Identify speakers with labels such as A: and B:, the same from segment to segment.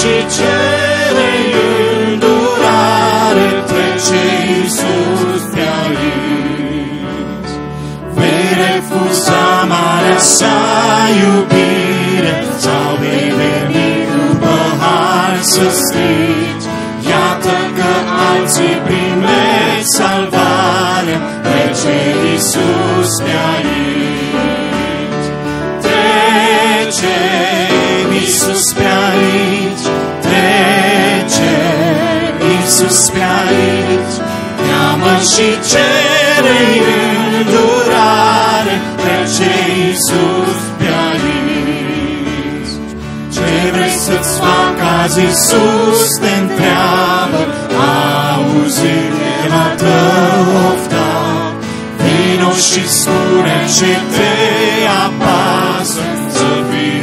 A: și cere îndurare, trece Iisus pe aici. Vei refuza marea sa iubire, sau vei veni după har să strigi, iată că alții primesc salvare, trece Iisus pe aici. Trece Iisus pe aici, trece Iisus pe aici, cheamă și cere îndurare, trece Iisus pe aici. Ce vrei să-ți fac azi, Iisus te întreabă, auzi la tău ofta, vino și spune ce te apasă, să fii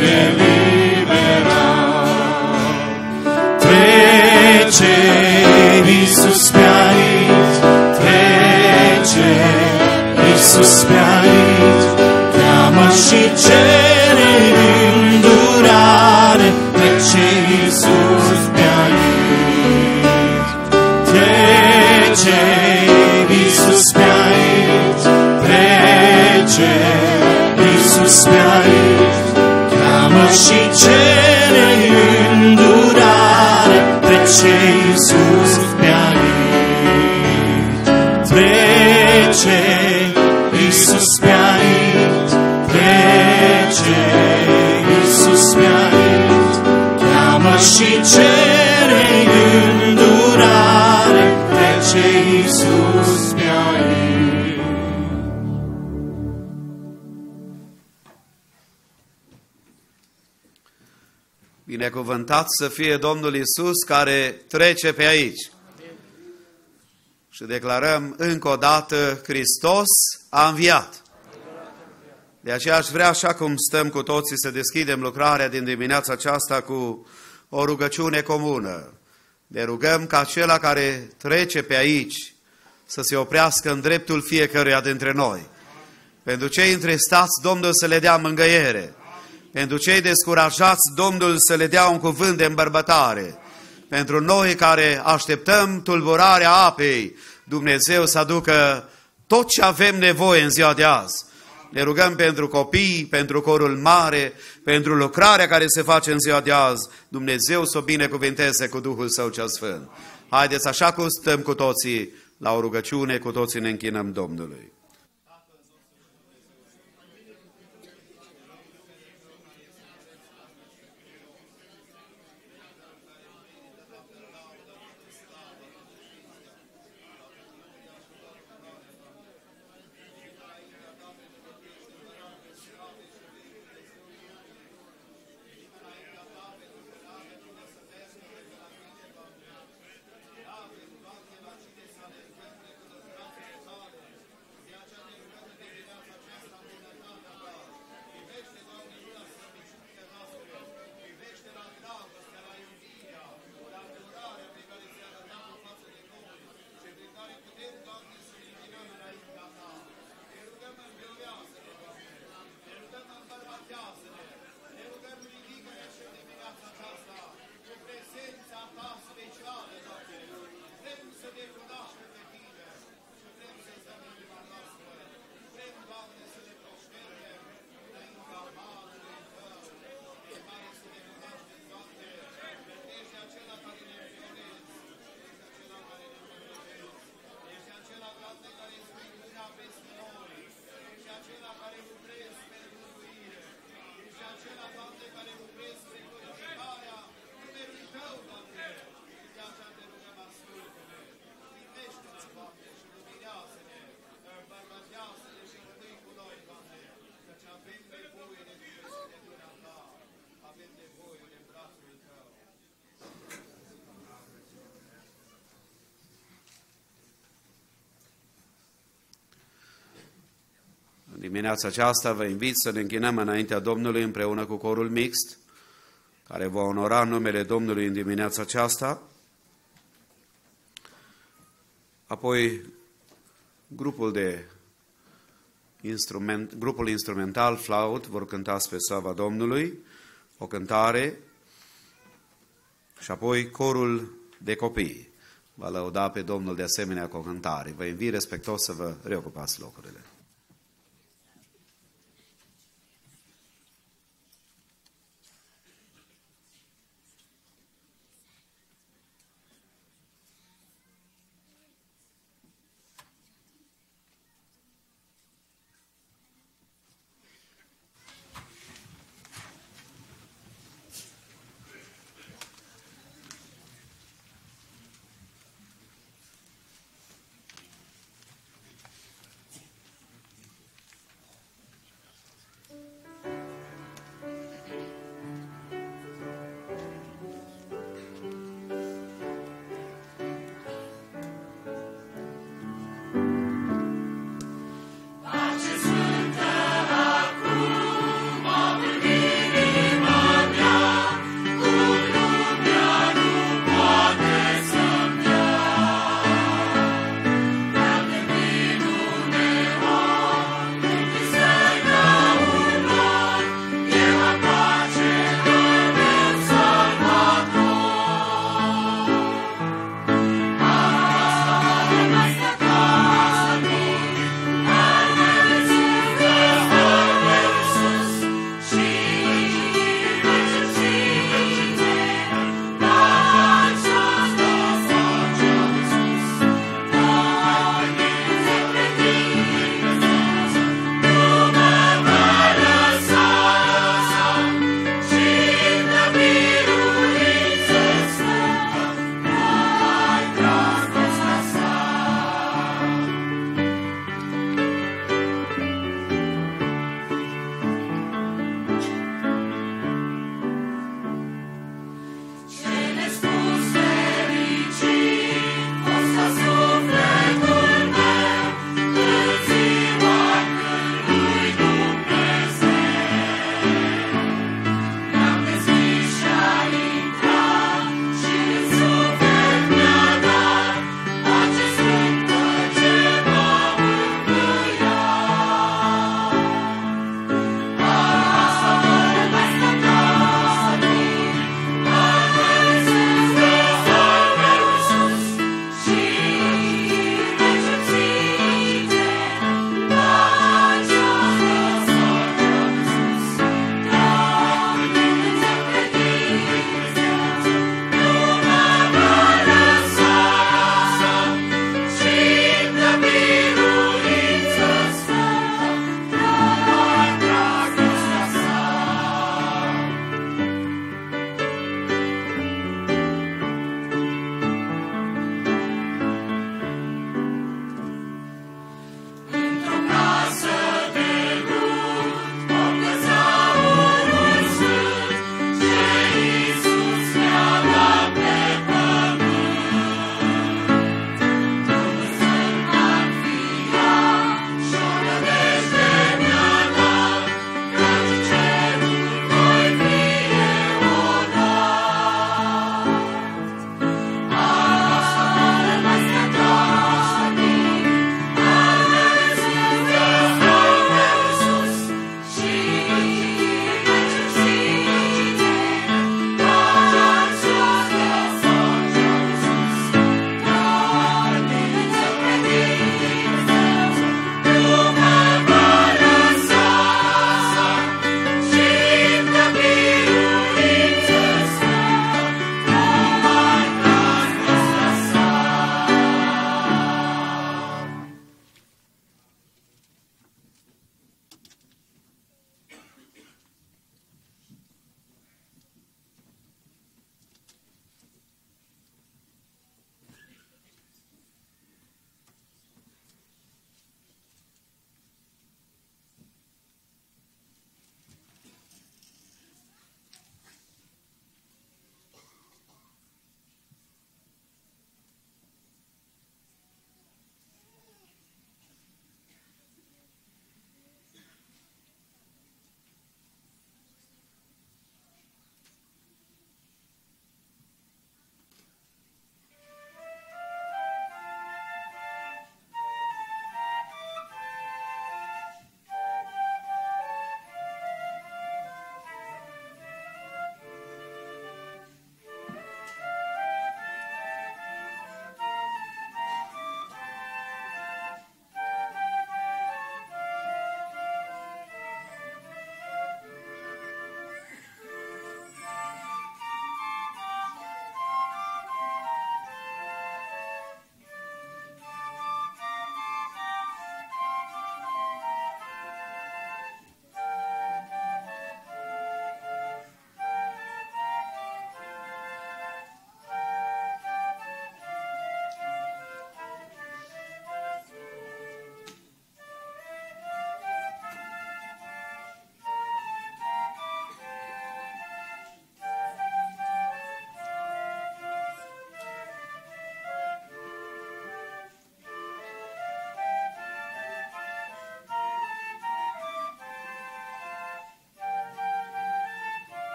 A: eliberat. Trece Iisus pe aici, trece Iisus pe aici, cheamă și cere îndurare, trece Iisus pe aici. Trece Iisus pe aici, trece Iisus pe aici, cheamă și cere îndurare, trece Iisus pe aici. Trece Iisus pe aici, trece Iisus pe aici, cheamă și cere îndurare, trece Iisus pe aici.
B: Binecuvântat să fie Domnul Iisus care trece pe aici. Și declarăm încă o dată, Hristos a înviat. De aceea aș vrea, așa cum stăm cu toții, să deschidem lucrarea din dimineața aceasta cu o rugăciune comună. Ne rugăm ca acela care trece pe aici să se oprească în dreptul fiecăruia dintre noi. Pentru cei întristați, Domnul să le dea mângâiere. Pentru cei descurajați, Domnul să le dea un cuvânt de îmbărbătare. Pentru noi care așteptăm tulburarea apei, Dumnezeu să aducă tot ce avem nevoie în ziua de azi. Ne rugăm pentru copii, pentru corul mare, pentru lucrarea care se face în ziua de azi. Dumnezeu să o binecuvinteze cu Duhul Său cel Sfânt. Haideți, așa cum stăm cu toții la o rugăciune, cu toții ne închinăm Domnului. Dimineața aceasta vă invit să ne închinăm înaintea Domnului împreună cu corul mixt, care va onora numele Domnului în dimineața aceasta. Apoi grupul instrumental, flaut, vor cânta spre slava Domnului, o cântare. Și apoi corul de copii va lăuda pe Domnul de asemenea cu o cântare. Vă invit respectos să vă reocupați locurile.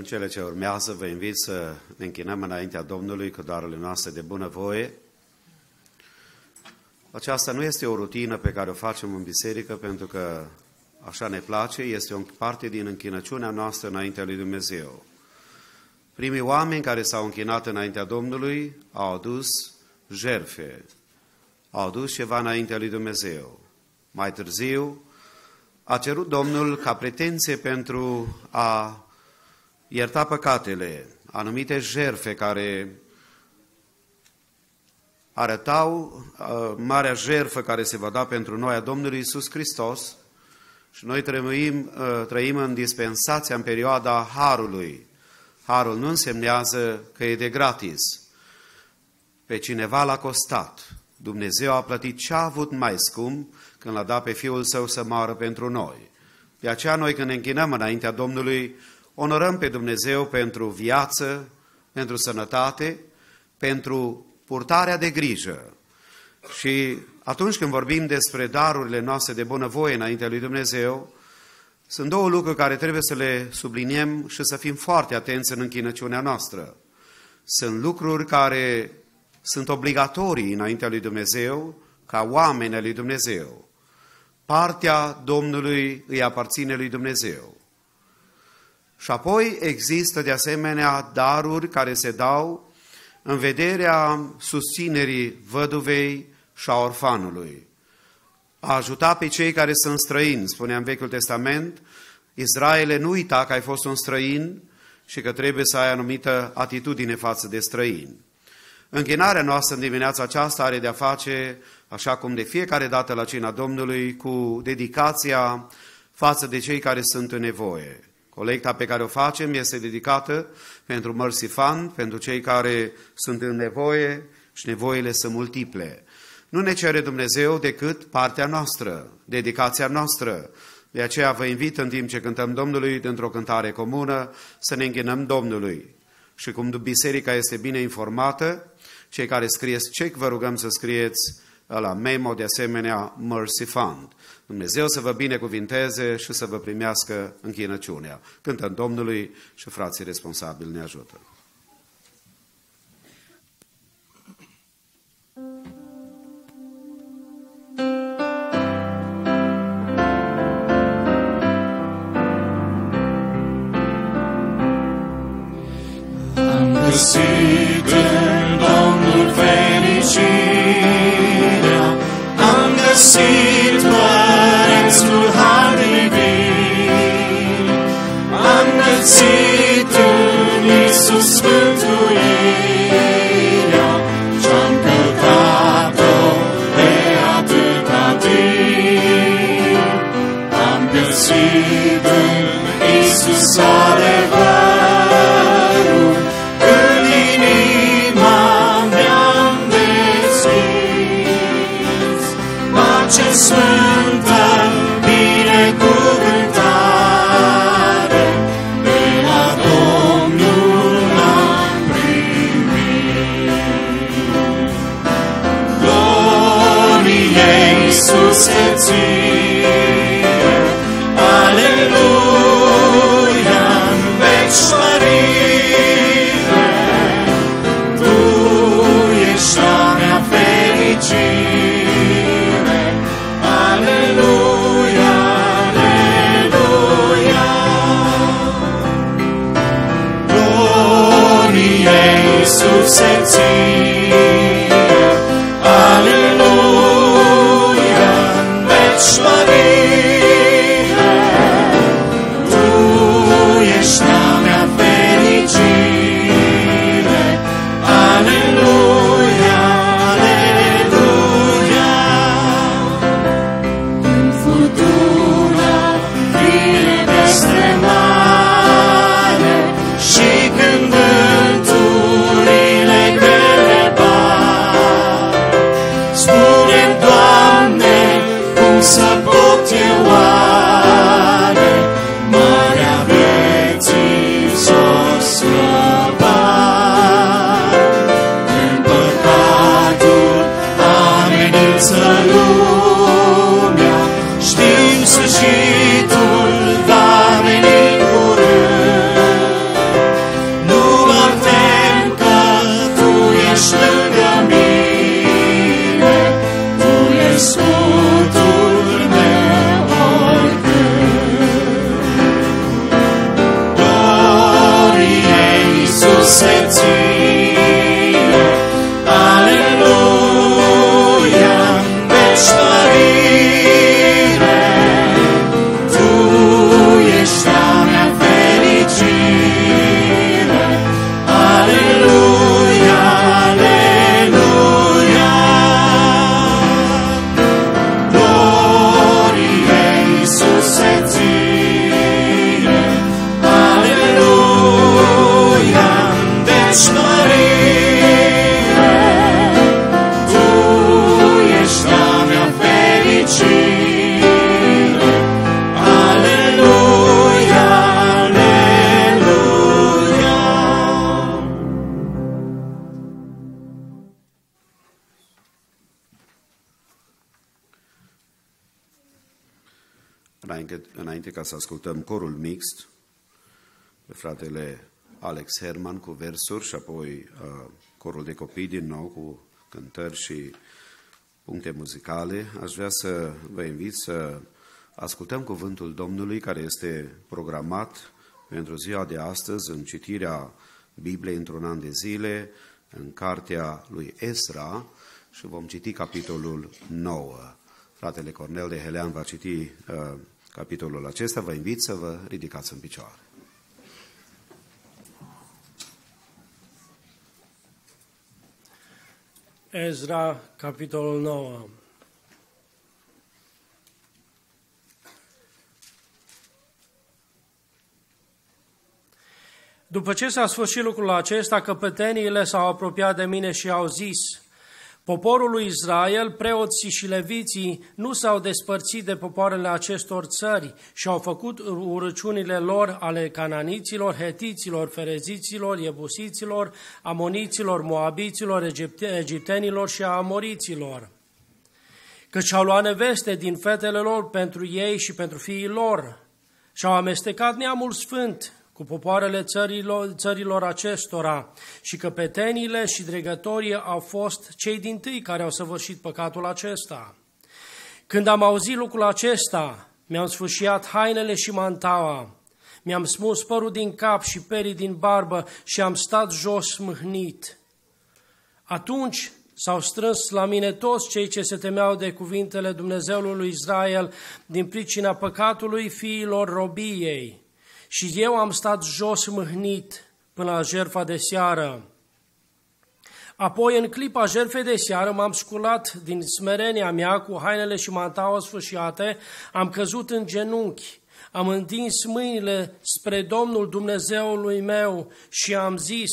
B: cele ce urmează vă invit să ne închinăm înaintea Domnului cu darurile noastre de bunăvoie. Aceasta nu este o rutină pe care o facem în biserică pentru că așa ne place, este o parte din închinăciunea noastră înaintea lui Dumnezeu. Primii oameni care s-au închinat înaintea Domnului au adus jertfe, au adus ceva înaintea lui Dumnezeu. Mai târziu a cerut Domnul ca pretenție pentru a ierta păcatele, anumite jertfe care arătau marea jertfă care se va da pentru noi a Domnului Iisus Hristos și noi trăim în dispensația, în perioada Harului. Harul nu însemnează că e de gratis. Pe cineva l-a costat. Dumnezeu a plătit ce a avut mai scump când l-a dat pe Fiul Său să moară pentru noi. De aceea noi când ne închinăm înaintea Domnului, onorăm pe Dumnezeu pentru viață, pentru sănătate, pentru purtarea de grijă. Și atunci când vorbim despre darurile noastre de bunăvoie înaintea lui Dumnezeu, sunt două lucruri care trebuie să le subliniem și să fim foarte atenți în închinăciunea noastră. Sunt lucruri care sunt obligatorii înaintea lui Dumnezeu, ca oameni ai lui Dumnezeu. Partea Domnului îi aparține lui Dumnezeu. Și apoi există de asemenea daruri care se dau în vederea susținerii văduvei și a orfanului. A ajuta pe cei care sunt străini, spunea în Vechiul Testament, Israele, nu uita că ai fost un străin și că trebuie să ai anumită atitudine față de străini. Închinarea noastră în dimineața aceasta are de-a face, așa cum de fiecare dată la cina Domnului, cu dedicația față de cei care sunt în nevoie. Colecta pe care o facem este dedicată pentru Mercy Fund, pentru cei care sunt în nevoie și nevoile sunt multiple. Nu ne cere Dumnezeu decât partea noastră, dedicația noastră. De aceea vă invit în timp ce cântăm Domnului, într-o cântare comună, să ne închinăm Domnului. Și cum biserica este bine informată, cei care scrieți cec, vă rugăm să scrieți la memo, de asemenea, Mercy Fund. Dumnezeu să vă binecuvinteze și să vă primească închinăciunea. Cântăm Domnului și frații responsabili ne ajută.
A: Am găsit în Domnul fericirea, am găsit părințul har divin, am găsit în Iisus mântuirea, și-am căutat-o de atâta timp. Am găsit în Iisus adevărul, în inima mea-am deschis pace sfântă, binecuvântare, de la Domnul am primit. Glorie Iisuse ție, aleluia, în veci mărire, Tu ești a mea fericire, aleluia, aleluia. Glorie Iisuse ție, aleluia, în veci mărire, Tu ești a mea fericire, aleluia, aleluia. Când furtuna vine peste mare și când vânturile grele Tu ești a mea fericire. Aleluia, aleluia.
B: Înainte ca să ascultăm corul mixt, pe fratele Alex Herman cu versuri și apoi corul de copii din nou cu cântări și puncte muzicale, aș vrea să vă invit să ascultăm cuvântul Domnului care este programat pentru ziua de astăzi în citirea Bibliei într-un an de zile, în cartea lui Esra, și vom citi capitolul 9. Fratele Cornel de Helean va citi capitolul acesta. Vă invit să vă ridicați în picioare.
C: Ezra, capitolul 9. După ce s-a sfârșit lucrul acesta, căpeteniile s-au apropiat de mine și au zis: poporul lui Israel, preoții și leviții nu s-au despărțit de popoarele acestor țări și au făcut urăciunile lor ale cananiților, hetiților, fereziților, iebusiților, amoniților, moabiților, egiptenilor și amoriților. Căci au luat neveste din fetele lor pentru ei și pentru fiii lor și au amestecat neamul sfânt cu popoarele țărilor acestora, și căpetenile și dregătorii au fost cei dintâi care au săvârșit păcatul acesta. Când am auzit lucrul acesta, mi-am sfâșiat hainele și mantaua, mi-am smuls părul din cap și perii din barbă și am stat jos mâhnit. Atunci s-au strâns la mine toți cei ce se temeau de cuvintele Dumnezeului lui Israel din pricina păcatului fiilor robiei. Și eu am stat jos mâhnit până la jertfa de seară. Apoi, în clipa jertfei de seară, m-am sculat din smerenia mea cu hainele și mantaua sfâșiate, am căzut în genunchi, am întins mâinile spre Domnul Dumnezeului meu și am zis: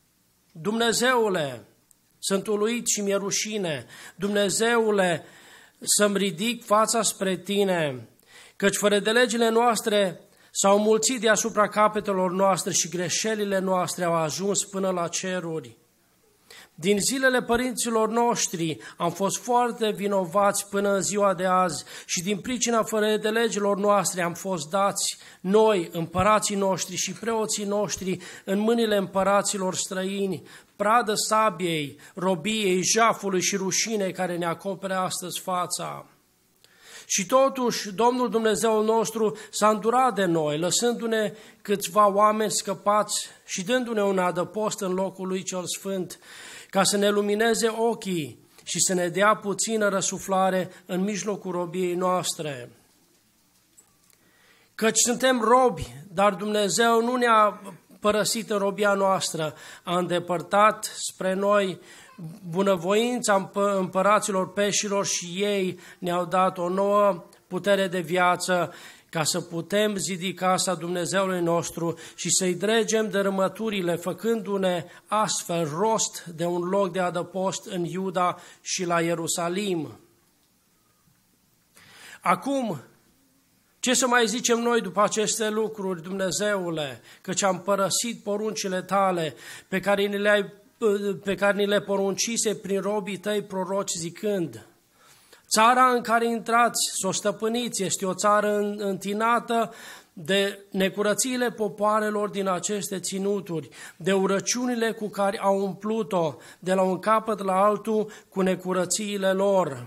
C: Dumnezeule, sunt uluit și mi-e rușine, Dumnezeule, să-mi ridic fața spre Tine, căci fără de legile noastre s-au mulțit deasupra capetelor noastre și greșelile noastre au ajuns până la ceruri. Din zilele părinților noștri am fost foarte vinovați până în ziua de azi și din pricina fără de legilor noastre am fost dați noi, împărații noștri și preoții noștri, în mâinile împăraților străini, pradă sabiei, robiei, jafului și rușinei care ne acopere astăzi fața. Și totuși, Domnul Dumnezeul nostru s-a îndurat de noi, lăsându-ne câțiva oameni scăpați și dându-ne un adăpost în locul lui cel sfânt, ca să ne lumineze ochii și să ne dea puțină răsuflare în mijlocul robiei noastre. Căci suntem robi, dar Dumnezeu nu ne-a părăsit în robia noastră, a îndepărtat spre noi bunăvoința împăraților peșilor și ei ne-au dat o nouă putere de viață ca să putem zidi casa Dumnezeului nostru și să-i dregem dărâmăturile, făcându-ne astfel rost de un loc de adăpost în Iuda și la Ierusalim. Acum, ce să mai zicem noi după aceste lucruri, Dumnezeule, căci am părăsit poruncile Tale pe care ni le poruncise prin robii Tăi proroci zicând: țara în care intrați, s-o stăpâniți, este o țară întinată de necurățiile popoarelor din aceste ținuturi, de urăciunile cu care au umplut-o, de la un capăt la altul cu necurățiile lor.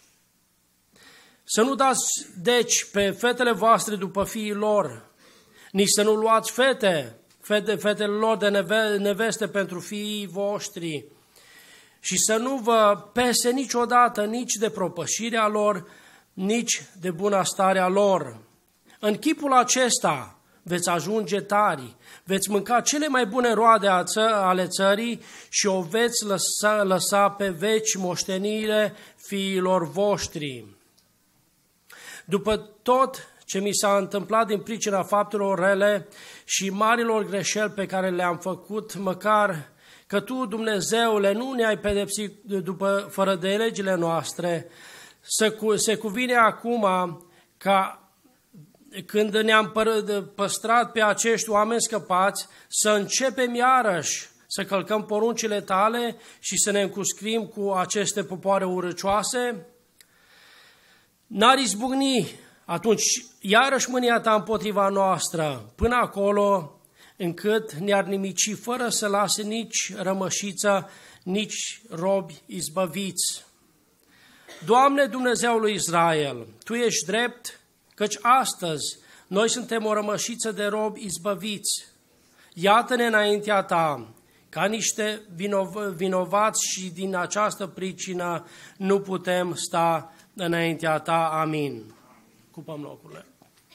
C: Să nu dați, deci, pe fetele voastre după fiii lor, nici să nu luați fetele lor de neveste pentru fiii voștri, și să nu vă pese niciodată nici de propășirea lor, nici de bunăstarea lor. În chipul acesta veți ajunge tari, veți mânca cele mai bune roade ale țării și o veți lăsa pe veci moștenire fiilor voștri. După tot ce mi s-a întâmplat din pricina faptelor rele și marilor greșeli pe care le-am făcut, măcar că Tu, Dumnezeule, nu ne-ai pedepsit fără de legile noastre. Se cuvine acum ca când ne-am păstrat pe acești oameni scăpați, să începem iarăși să călcăm poruncile Tale și să ne încuscrim cu aceste popoare urăcioase. N-ar izbucni atunci iarăși mânia Ta împotriva noastră, până acolo încât ne-ar nimici fără să lase nici rămășiță, nici robi izbăviți. Doamne, Dumnezeul lui Israel, Tu ești drept, căci astăzi noi suntem o rămășiță de robi izbăviți. Iată-ne înaintea Ta, ca niște vinovați și din această pricină nu putem sta înaintea Ta. Amin. Cupăm locurile.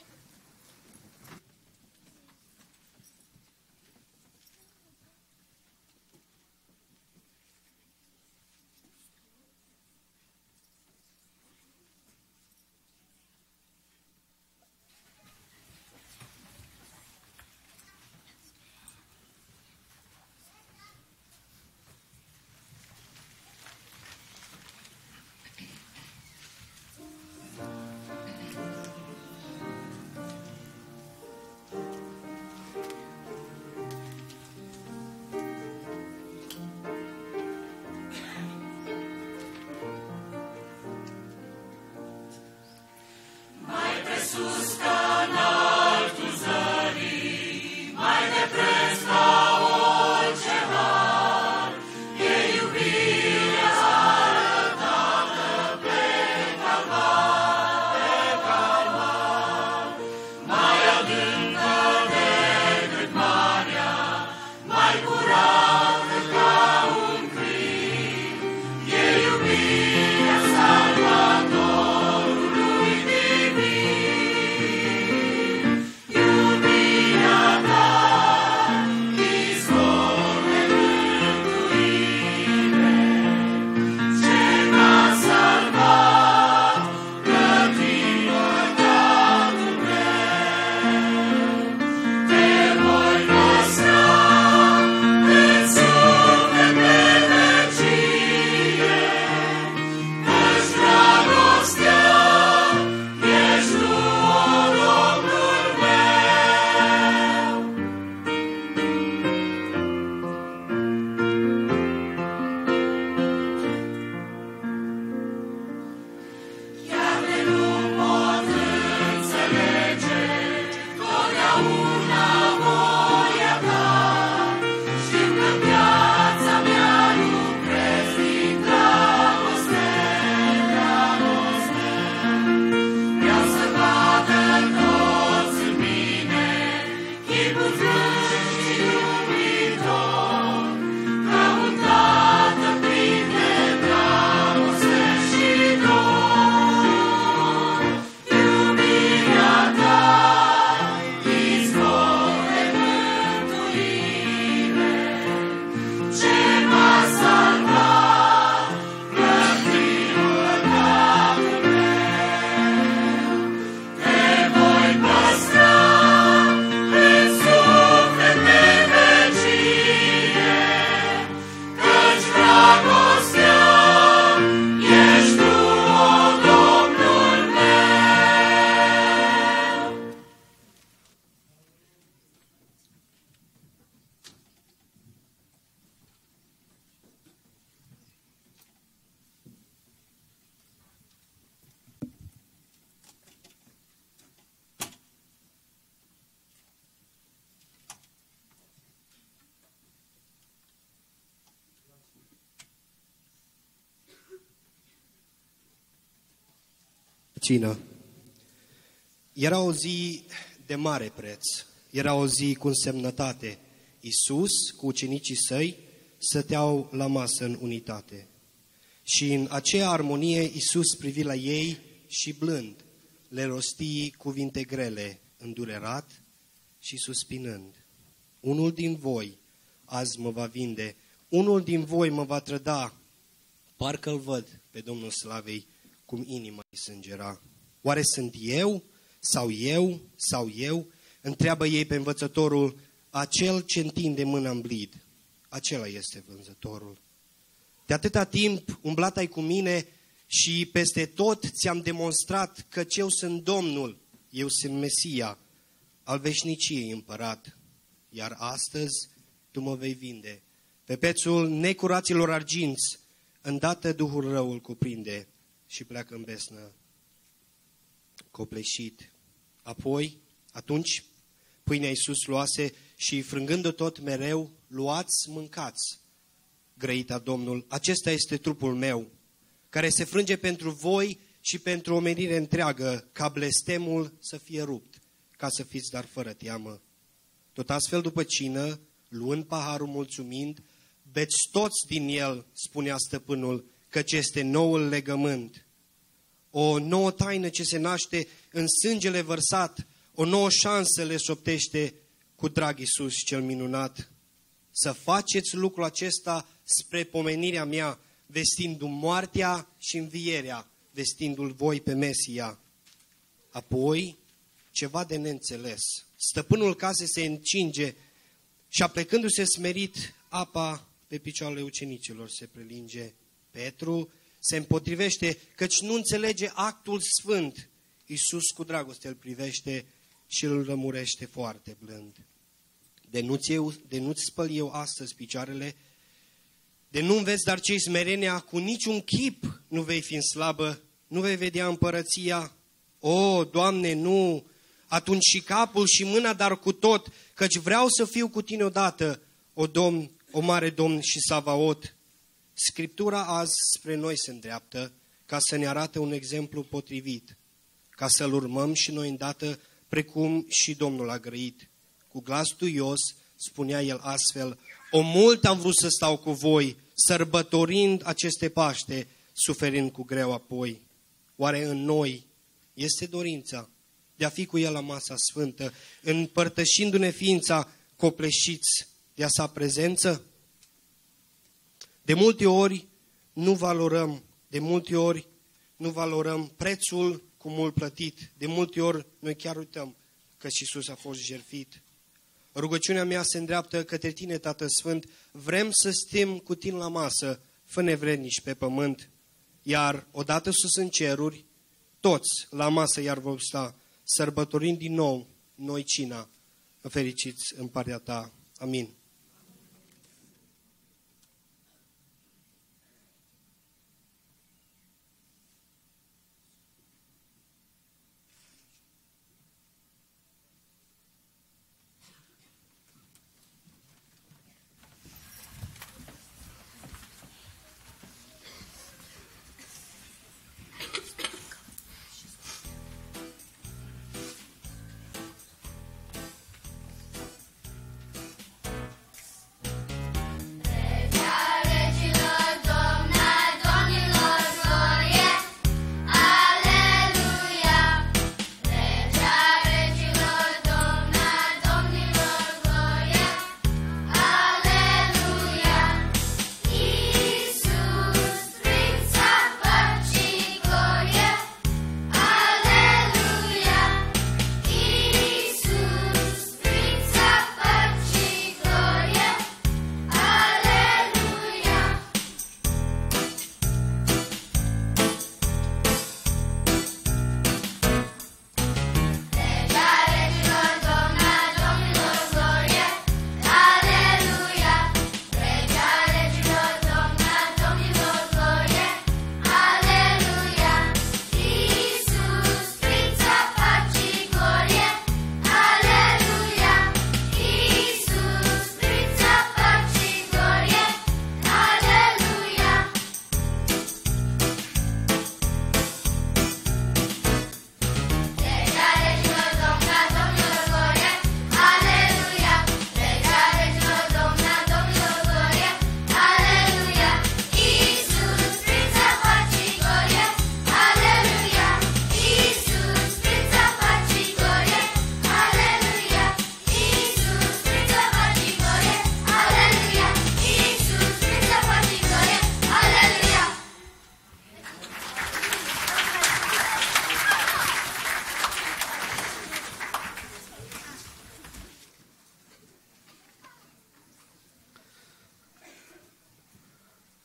D: Cină. Era o zi de mare preț, era o zi cu însemnătate. Iisus, cu ucenicii săi, stăteau la masă în unitate. Și în aceea armonie Iisus privi la ei și blând le rosti cuvinte grele, îndurerat și suspinând. Unul din voi azi mă va vinde, unul din voi mă va trăda. Parcă-l văd pe Domnul Slavei cum inima îi sângera. Oare sunt eu sau eu? Întreabă ei pe învățătorul, acel ce întinde mâna în blid. acela este vânzătorul. De atâta timp umblat ai cu mine și peste tot ți-am demonstrat că eu sunt Domnul, eu sunt Mesia, al veșniciei împărat. Iar astăzi tu mă vei vinde. Pe prețul necuraților arginți, îndată Duhul rău îl cuprinde și pleacă în besnă copleșit. Atunci, pâinea Iisus luase și frângând-o tot mereu, luați, mâncați, grăita Domnul, acesta este trupul meu, care se frânge pentru voi și pentru omenire întreagă, ca blestemul să fie rupt, ca să fiți dar fără teamă. Tot astfel după cină, luând paharul mulțumind, beți toți din el, spunea stăpânul, căci este noul legământ. O nouă taină ce se naște în sângele vărsat, o nouă șansă le șoptește cu drag Iisus cel minunat. Să faceți lucrul acesta spre pomenirea mea, vestindu-mi moartea și învierea, vestindu-l voi pe Mesia. Apoi, ceva de neînțeles. Stăpânul casei se încinge și aplecându-se smerit, apa pe picioarele ucenicilor se prelinge. Petru se împotrivește, căci nu înțelege actul sfânt. Iisus cu dragoste îl privește și îl rămurește foarte blând. De nu-ți spăl eu astăzi picioarele, de nu înveți dar ce-i smerenia, cu niciun chip nu vei fi în slabă, nu vei vedea împărăția. O, Doamne, nu, atunci și capul și mâna, dar cu tot, căci vreau să fiu cu tine odată, o Domn, o mare Domn și Savaot. Scriptura azi spre noi se îndreaptă, ca să ne arate un exemplu potrivit, ca să-l urmăm și noi îndată, precum și Domnul a grăit. Cu glas duios spunea el astfel, o mult am vrut să stau cu voi, sărbătorind aceste Paște, suferind cu greu apoi. Oare în noi este dorința de a fi cu el la masa sfântă, împărtășindu-ne ființa, copleșiți de a sa prezență? De multe ori nu valorăm prețul cu mult plătit. De multe ori noi chiar uităm că Iisus a fost jertfit. Rugăciunea mea se îndreaptă către tine, Tată Sfânt, vrem să stăm cu tine la masă, fă nevrednici pe pământ, iar odată sus în ceruri, toți la masă iar vom sta, sărbătorind din nou noi cina, fericiți în partea ta. Amin.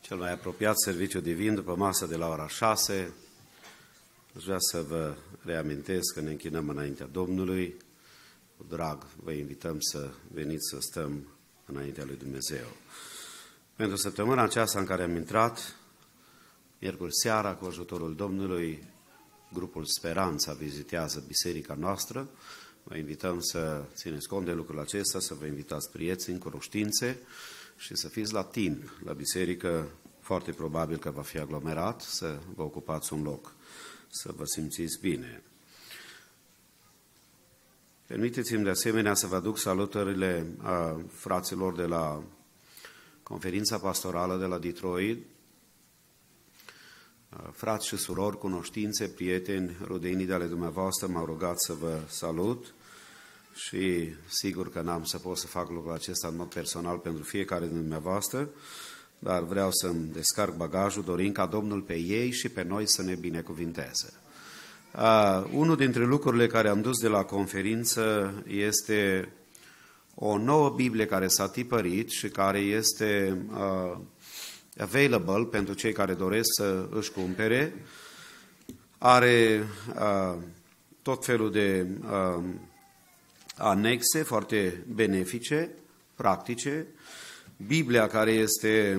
B: Cel mai apropiat serviciu divin după masă de la ora 6. Aș vrea să vă reamintesc că ne închinăm înaintea Domnului. Cu drag vă invităm să veniți să stăm înaintea lui Dumnezeu. Pentru săptămâna aceasta în care am intrat, miercuri seara, cu ajutorul Domnului, grupul Speranța vizitează biserica noastră. Vă invităm să țineți cont de lucrul acesta, să vă invitați prieteni, cunoștințe și să fiți la timp la biserică. Foarte probabil că va fi aglomerat, să vă ocupați un loc, să vă simțiți bine. Permiteți-mi de asemenea să vă aduc salutările a fraților de la conferința pastorală de la Detroit, frați și surori, cunoștințe, prieteni, rudenii de ale dumneavoastră m-au rugat să vă salut și sigur că n-am să pot să fac lucrul acesta în mod personal pentru fiecare din dumneavoastră, dar vreau să-mi descarc bagajul dorind ca Domnul pe ei și pe noi să ne binecuvinteze. Unul dintre lucrurile care am dus de la conferință este o nouă Biblie care s-a tipărit și care este available pentru cei care doresc să își cumpere. Are tot felul de anexe foarte benefice, practice. Biblia care este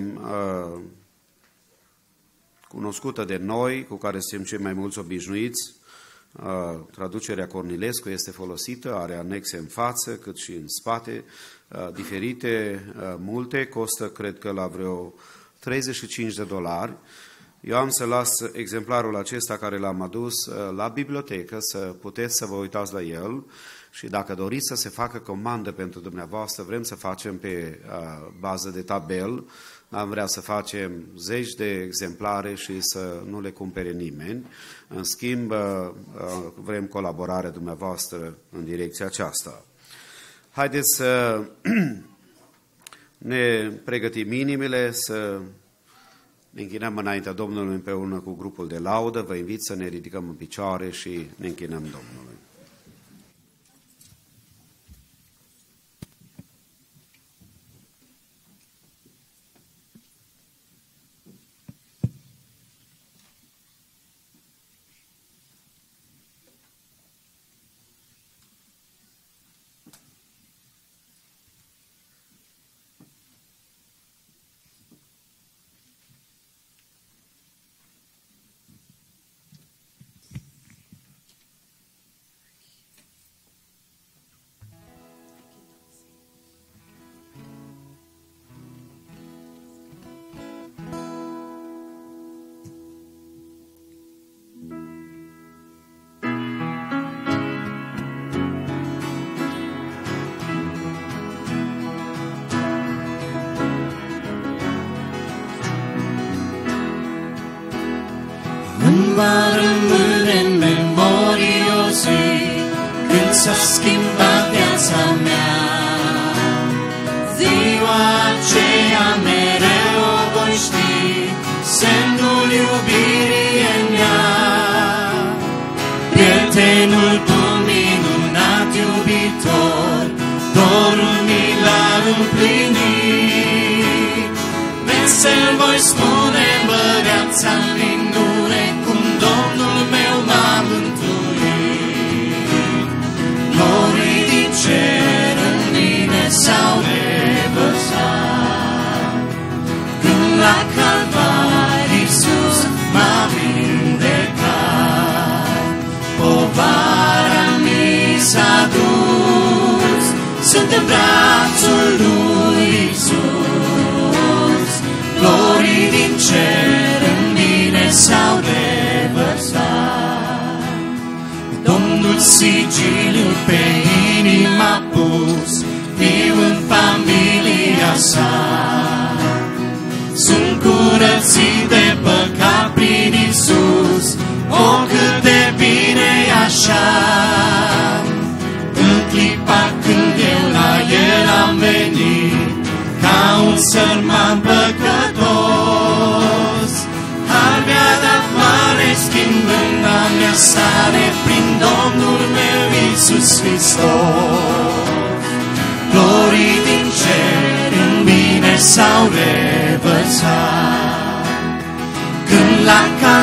B: cunoscută de noi, cu care suntem cei mai mulți obișnuiți, traducerea Cornilescu este folosită, are anexe în față, cât și în spate, diferite, multe, costă cred că la vreo $35. Eu am să las exemplarul acesta care l-am adus la bibliotecă, să puteți să vă uitați la el și dacă doriți să se facă comandă pentru dumneavoastră, vrem să facem pe bază de tabel, am vrea să facem 10 de exemplare și să nu le cumpere nimeni. În schimb, vrem colaborarea dumneavoastră în direcția aceasta. Haideți să ne pregătim inimile, să ne închinăm înaintea Domnului împreună cu grupul de laudă. Vă invit să ne ridicăm în picioare și ne închinăm Domnului.
A: Va rămâne în memorie o zi când s-a schimbat viața mea. Ziua aceea mereu o voi ști, semnul iubirii în ea. Prietenul tu minunat iubitor, dorul mi l-a împlinit. Vesel voi spune împăreața în lindure, Domnul meu m-a mântuit. Norii din cer în mine s-au revărsat. Când la Calvar Iisus m-a vindecat, povara mi s-a dus, sunt în brațul lui Iisus. Norii din cer în mine s-au revărsat. Domnul sigiliul pe inima pus, fiu în familia sa. Sunt curățit de păcat prin Iisus, o cât de bine-i așa. În clipa când eu la El am venit, ca un sărman păcătos, Har mi-a dat mare schimbând a mea stare prin Domnul meu Iisus Hristos. Glorii din cer în mine s-au revărsat.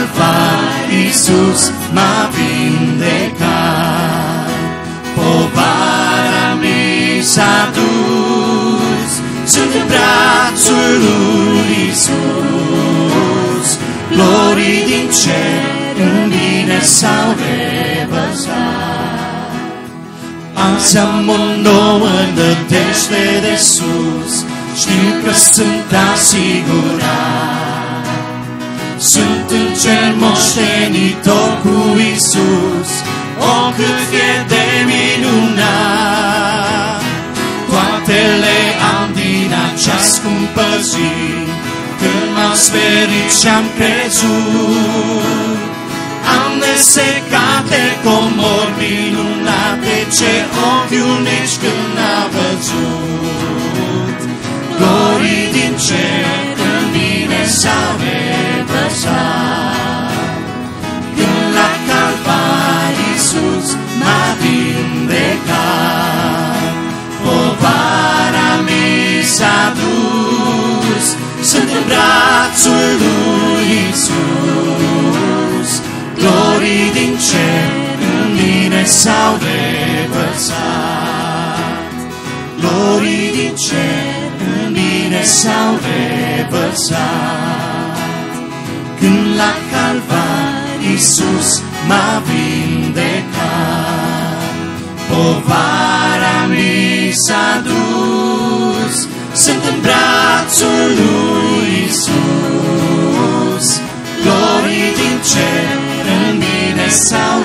A: Calvar Iisus m-a vindecat. Povara mi s-a dus, sunt în brațul lui Iisus. Glorii din cer în mine s-au revărsat. Azi am o nouă nădejde de sus, știu că sunt asigurat. Sunt în cer moștenitor cu Iisus, o cât fie de minunat. Toate le am din acea scumpă zi, când m-am smerit și-am crezut. Am nesecate comori minunate, ce ochiul nici când n-a văzut. Glorii din cer în mine s-au revărsat. Când la Calvar Iisus m-a vindecat, povara mi s-a dus, sunt în brațul lui Iisus. Glorii din cer în mine s-au revărsat. Glorii din cer în mine s-au revărsat. Când la Calvar Iisus m-a vindecat, povara mi s-a dus, sunt în brațul lui Iisus. Glorii din cer în mine s-au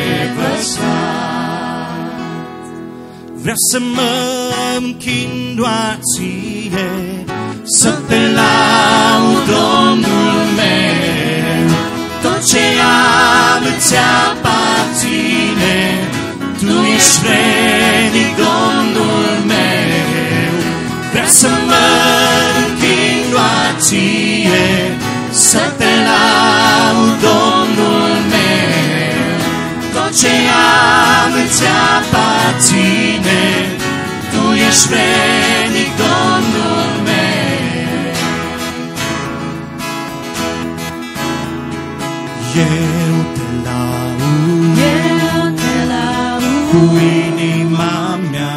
A: revărsat. Vreau să mă închin doar ție, să te laud, Domnul meu. Tot ce am îți aparține, tu ești vrednic, Domnul meu. Vreau să mă închin doar ție, să te laud, Domnul meu. Tot ce am îți aparține, tu ești vrednic, Domnul meu. Eu te laud, cu inima mea,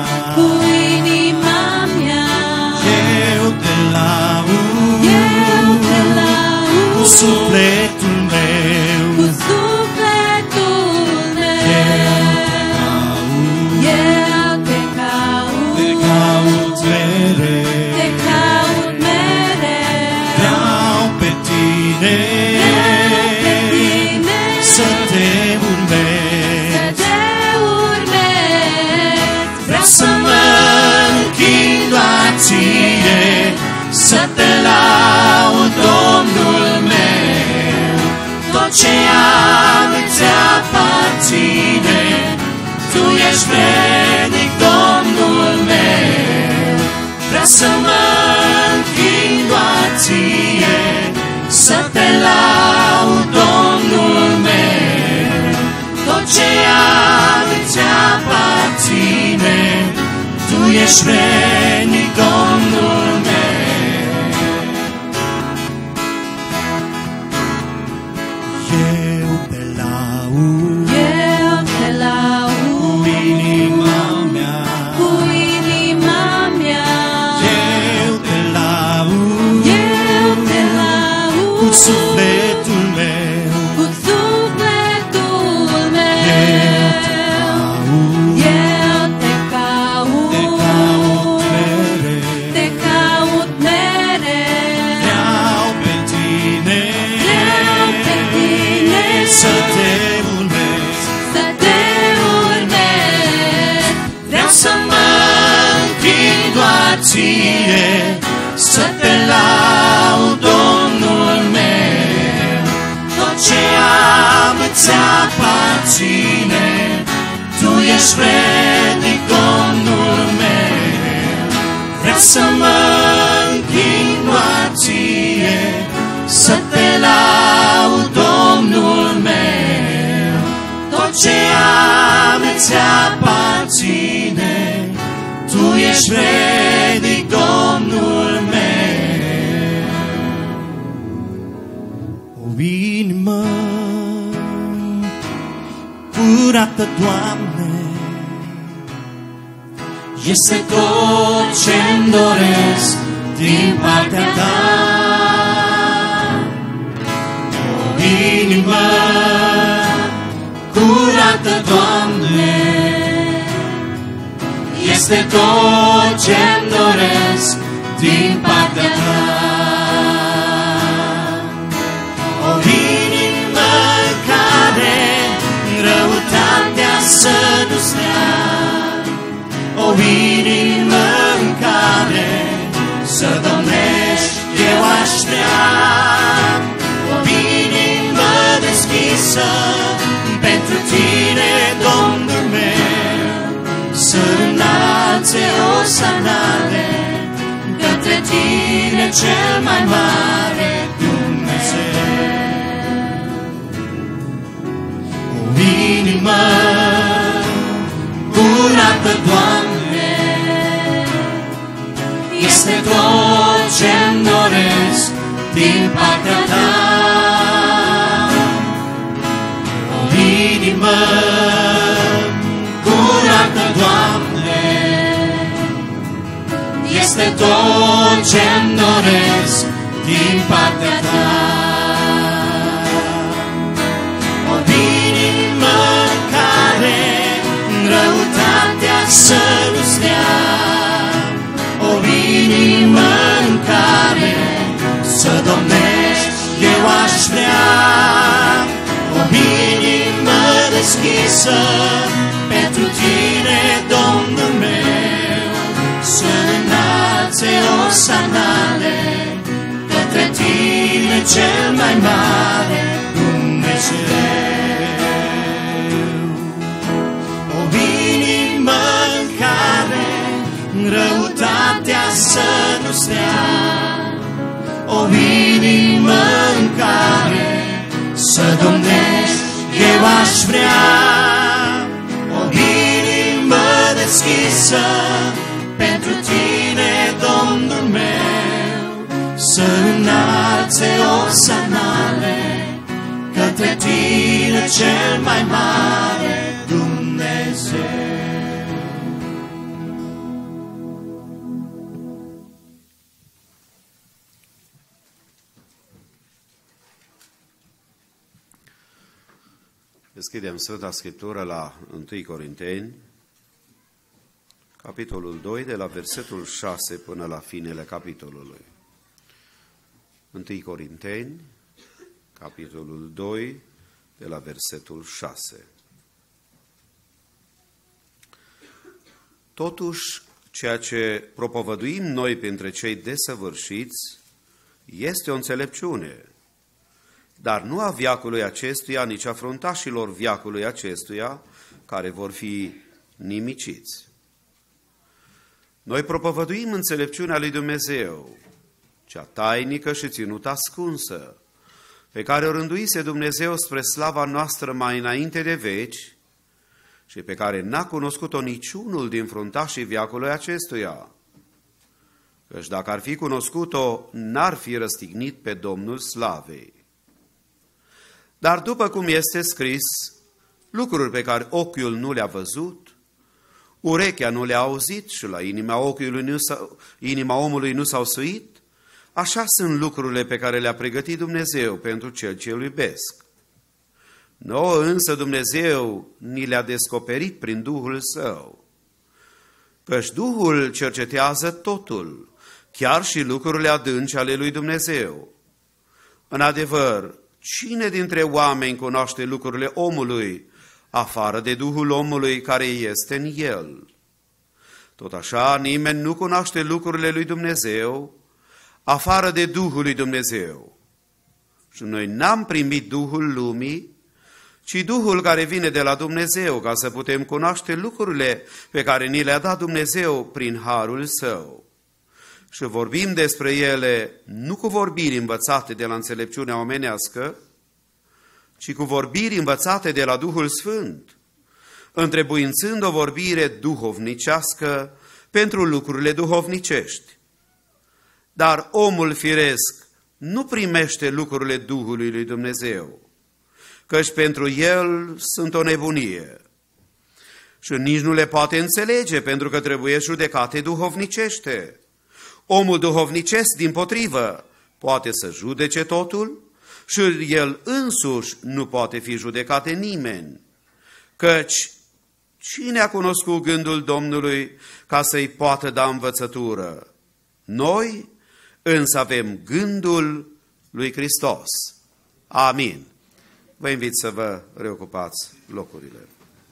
A: eu te laud, cu sufletul meu, eu te caut mereu, vreau pe tine să te urmez. Vreau să mă închin doar ție, să te laud, Domnul meu. Tot ce am îți aparține, tu ești vrednic, Domnul meu. Vreau să mă închin doar ție, să te laud, Domnul meu. Tot ce am îți aparține, tu ești vrednic, Domnul meu. Eu te laud, cu inima mea, eu te laud, cu sufletul meu, eu te caut mereu, vreau pe tine să te urmez. Vreau să mă închin doar ție, să te laud, Domnul meu. Tot ce am îți aparține, tu ești vrednic, Domnul meu. Vreau să mă închin doar ție, să te laud, Domnul meu. Tot ce am îți aparține, tu ești vrednic, Domnul meu. O inimă curată, Doamne, este tot ce-mi doresc din partea Ta. O inimă curată, Doamne, este tot ce-mi doresc din partea Ta. O inimă care răutatea să nu stea, o inimă în care să domnești, eu aș vrea. O inimă deschisă pentru Tine, Domnul meu, să înalțe osanale către Tine, cel mai mare Dumnezeu. O inimă curată, Doamne, este tot ce-mi doresc din partea Ta. O inimă curată, Doamne, este tot ce-mi doresc din partea Ta. O inimă care răutatea să nu stea, o inimă în care să domnești, eu aș vrea. O inimă deschisă pentru Tine, Domnul meu, să înalțe osanale către Tine, cel mai mare Dumnezeu. O inimă în care răutatea să nu stea, o inimă în care să domnești, eu aș vrea. O inimă deschisă pentru Tine, Domnul meu, să înalțe osanale către Tine, cel mai mare Dumnezeu.
B: Deschidem Sfânta Scriptură la 1 Corinteni, capitolul 2, de la versetul 6 până la finele capitolului. 1 Corinteni, capitolul 2, de la versetul 6. Totuși, ceea ce propovăduim noi printre cei desăvârșiți este o înțelepciune, dar nu a veacului acestuia, nici a fruntașilor veacului acestuia, care vor fi nimiciți. Noi propovăduim înțelepciunea lui Dumnezeu, cea tainică și ținută ascunsă, pe care o rânduise Dumnezeu spre slava noastră mai înainte de veci și pe care n-a cunoscut-o niciunul din fruntașii veacului acestuia. Căci dacă ar fi cunoscut-o, n-ar fi răstignit pe Domnul slavei. Dar după cum este scris, lucruri pe care ochiul nu le-a văzut, urechea nu le-a auzit și la inima omului nu s-au suit, așa sunt lucrurile pe care le-a pregătit Dumnezeu pentru cel ce îl iubesc. Nouă însă Dumnezeu ni le-a descoperit prin Duhul Său, căci Duhul cercetează totul, chiar și lucrurile adânci ale lui Dumnezeu. În adevăr, cine dintre oameni cunoaște lucrurile omului, afară de Duhul omului care este în el? Tot așa, nimeni nu cunoaște lucrurile lui Dumnezeu, afară de Duhul lui Dumnezeu. Și noi n-am primit Duhul lumii, ci Duhul care vine de la Dumnezeu, ca să putem cunoaște lucrurile pe care ni le-a dat Dumnezeu prin harul Său. Și vorbim despre ele nu cu vorbiri învățate de la înțelepciunea omenească, ci cu vorbiri învățate de la Duhul Sfânt, întrebuințând o vorbire duhovnicească pentru lucrurile duhovnicești. Dar omul firesc nu primește lucrurile Duhului lui Dumnezeu, căci pentru el sunt o nebunie. Și nici nu le poate înțelege, pentru că trebuie judecate duhovnicește. Omul duhovnicesc, dimpotrivă, poate să judece totul și el însuși nu poate fi judecat de nimeni. Căci cine a cunoscut gândul Domnului ca să-i poată da învățătură? Noi însă avem gândul lui Hristos. Amin. Vă invit să vă reocupați locurile.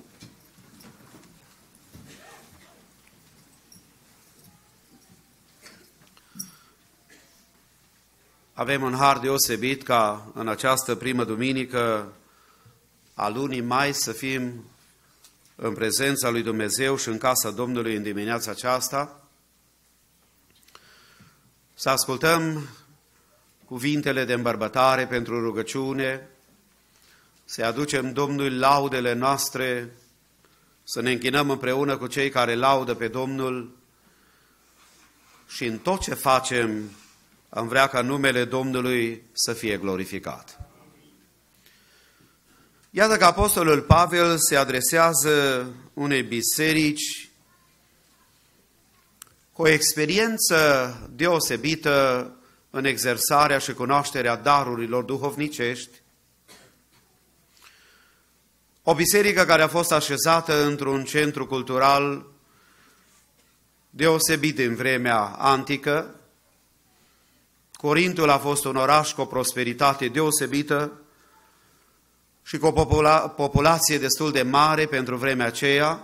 B: Avem un har deosebit ca în această primă duminică a lunii mai să fim în prezența lui Dumnezeu și în casa Domnului în dimineața aceasta, să ascultăm cuvintele de îmbărbătare pentru rugăciune, să aducem Domnului laudele noastre, să ne închinăm împreună cu cei care laudă pe Domnul și în tot ce facem am vrea ca numele Domnului să fie glorificat. Iată că apostolul Pavel se adresează unei biserici cu o experiență deosebită în exersarea și cunoașterea darurilor duhovnicești. O biserică care a fost așezată într-un centru cultural deosebit în vremea antică. Corintul a fost un oraș cu o prosperitate deosebită și cu o populație destul de mare pentru vremea aceea.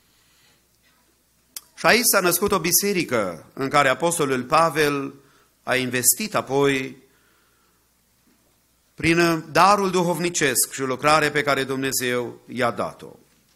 B: Și aici s-a născut o biserică în care apostolul Pavel a investit apoi prin darul duhovnicesc și lucrarea pe care Dumnezeu i-a dat-o.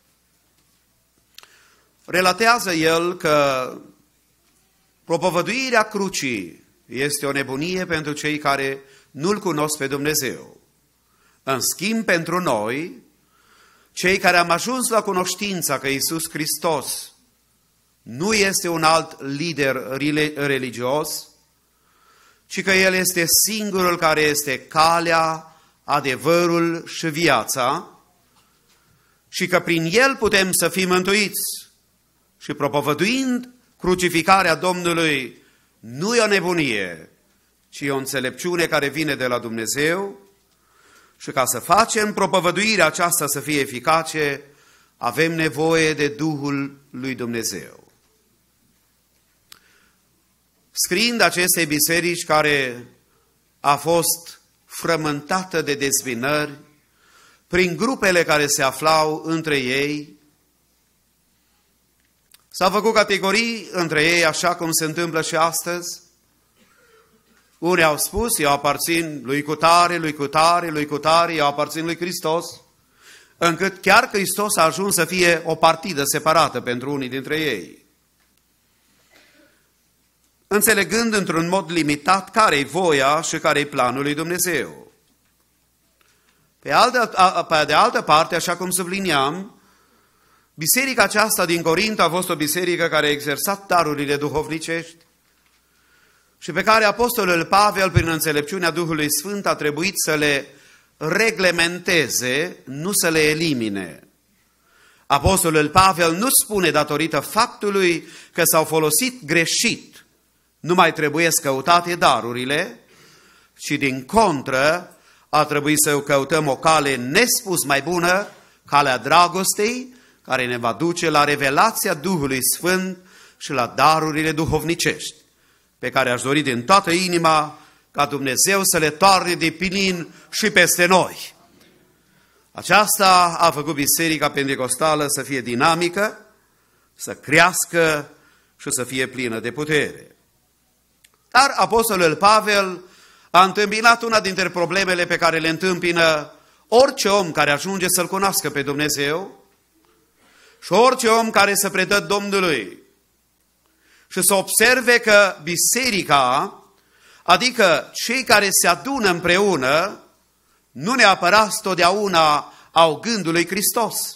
B: Relatează el că propovăduirea crucii este o nebunie pentru cei care nu-L cunosc pe Dumnezeu. În schimb, pentru noi, cei care am ajuns la cunoștința că Iisus Hristos nu este un alt lider religios, ci că El este singurul care este calea, adevărul și viața, și că prin El putem să fim mântuiți. Și propovăduind crucificarea Domnului, nu e o nebunie, ci e o înțelepciune care vine de la Dumnezeu. Și ca să facem propovăduirea aceasta să fie eficace, avem nevoie de Duhul lui Dumnezeu. Scriind acestei biserici care a fost frământată de dezbinări, prin grupele care se aflau între ei, s-au făcut categorii între ei, așa cum se întâmplă și astăzi. Unii au spus, eu aparțin lui cutare, lui cutare, lui cutare, eu aparțin lui Hristos, încât chiar Hristos a ajuns să fie o partidă separată pentru unii dintre ei. Înțelegând într-un mod limitat care-i voia și care-i planul lui Dumnezeu. Pe de altă parte, așa cum subliniam, biserica aceasta din Corint a fost o biserică care a exersat darurile duhovnicești și pe care apostolul Pavel, prin înțelepciunea Duhului Sfânt, a trebuit să le reglementeze, nu să le elimine. Apostolul Pavel nu spune datorită faptului că s-au folosit greșit, nu mai trebuie să căutate darurile, ci din contră a trebuit să căutăm o cale nespus mai bună, calea dragostei, care ne va duce la revelația Duhului Sfânt și la darurile duhovnicești, pe care aș dori din toată inima ca Dumnezeu să le toarne de plin și peste noi. Aceasta a făcut Biserica Pentecostală să fie dinamică, să crească și să fie plină de putere. Dar apostolul Pavel a întâmpinat una dintre problemele pe care le întâmpină orice om care ajunge să-L cunoască pe Dumnezeu și orice om care se predă Domnului și să observe că biserica, adică cei care se adună împreună, nu neapărat totdeauna au gândul lui Hristos.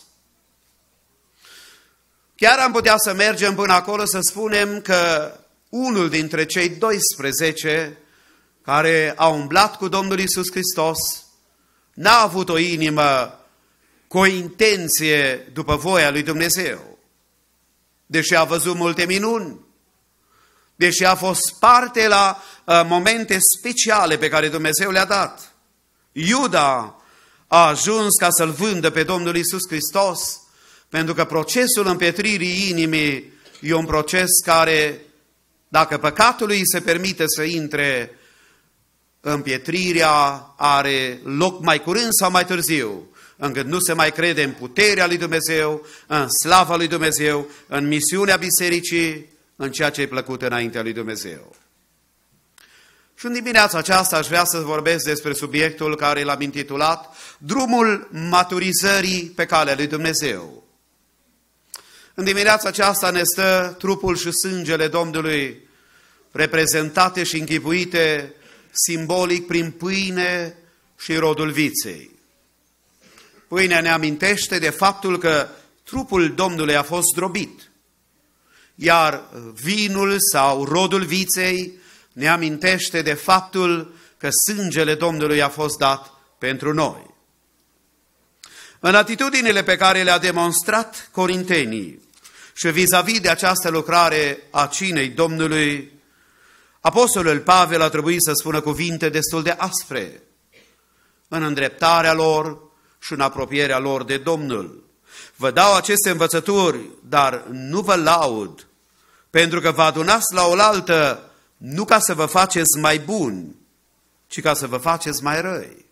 B: Chiar am putea să mergem până acolo să spunem că unul dintre cei 12 care au umblat cu Domnul Iisus Hristos n-a avut o inimă cu o intenție după voia lui Dumnezeu. Deși a văzut multe minuni, deși a fost parte la momente speciale pe care Dumnezeu le-a dat. Iuda a ajuns ca să-L vândă pe Domnul Iisus Hristos, pentru că procesul împietririi inimii e un proces care, dacă păcatul îi se permite să intre, împietrirea are loc mai curând sau mai târziu, încât nu se mai crede în puterea lui Dumnezeu, în slava lui Dumnezeu, în misiunea bisericii, în ceea ce e plăcut înaintea lui Dumnezeu. Și în dimineața aceasta aș vrea să vorbesc despre subiectul care l-am intitulat Drumul maturizării pe calea lui Dumnezeu. În dimineața aceasta ne stă trupul și sângele Domnului reprezentate și închipuite simbolic prin pâine și rodul viței. Pâinea ne amintește de faptul că trupul Domnului a fost zdrobit, iar vinul sau rodul viței ne amintește de faptul că sângele Domnului a fost dat pentru noi. În atitudinile pe care le-a demonstrat corintenii și vis-a-vis de această lucrare a cinei Domnului, apostolul Pavel a trebuit să spună cuvinte destul de aspre în îndreptarea lor și în apropierea lor de Domnul. Vă dau aceste învățături, dar nu vă laud, pentru că vă adunați la oaltă nu ca să vă faceți mai buni, ci ca să vă faceți mai răi.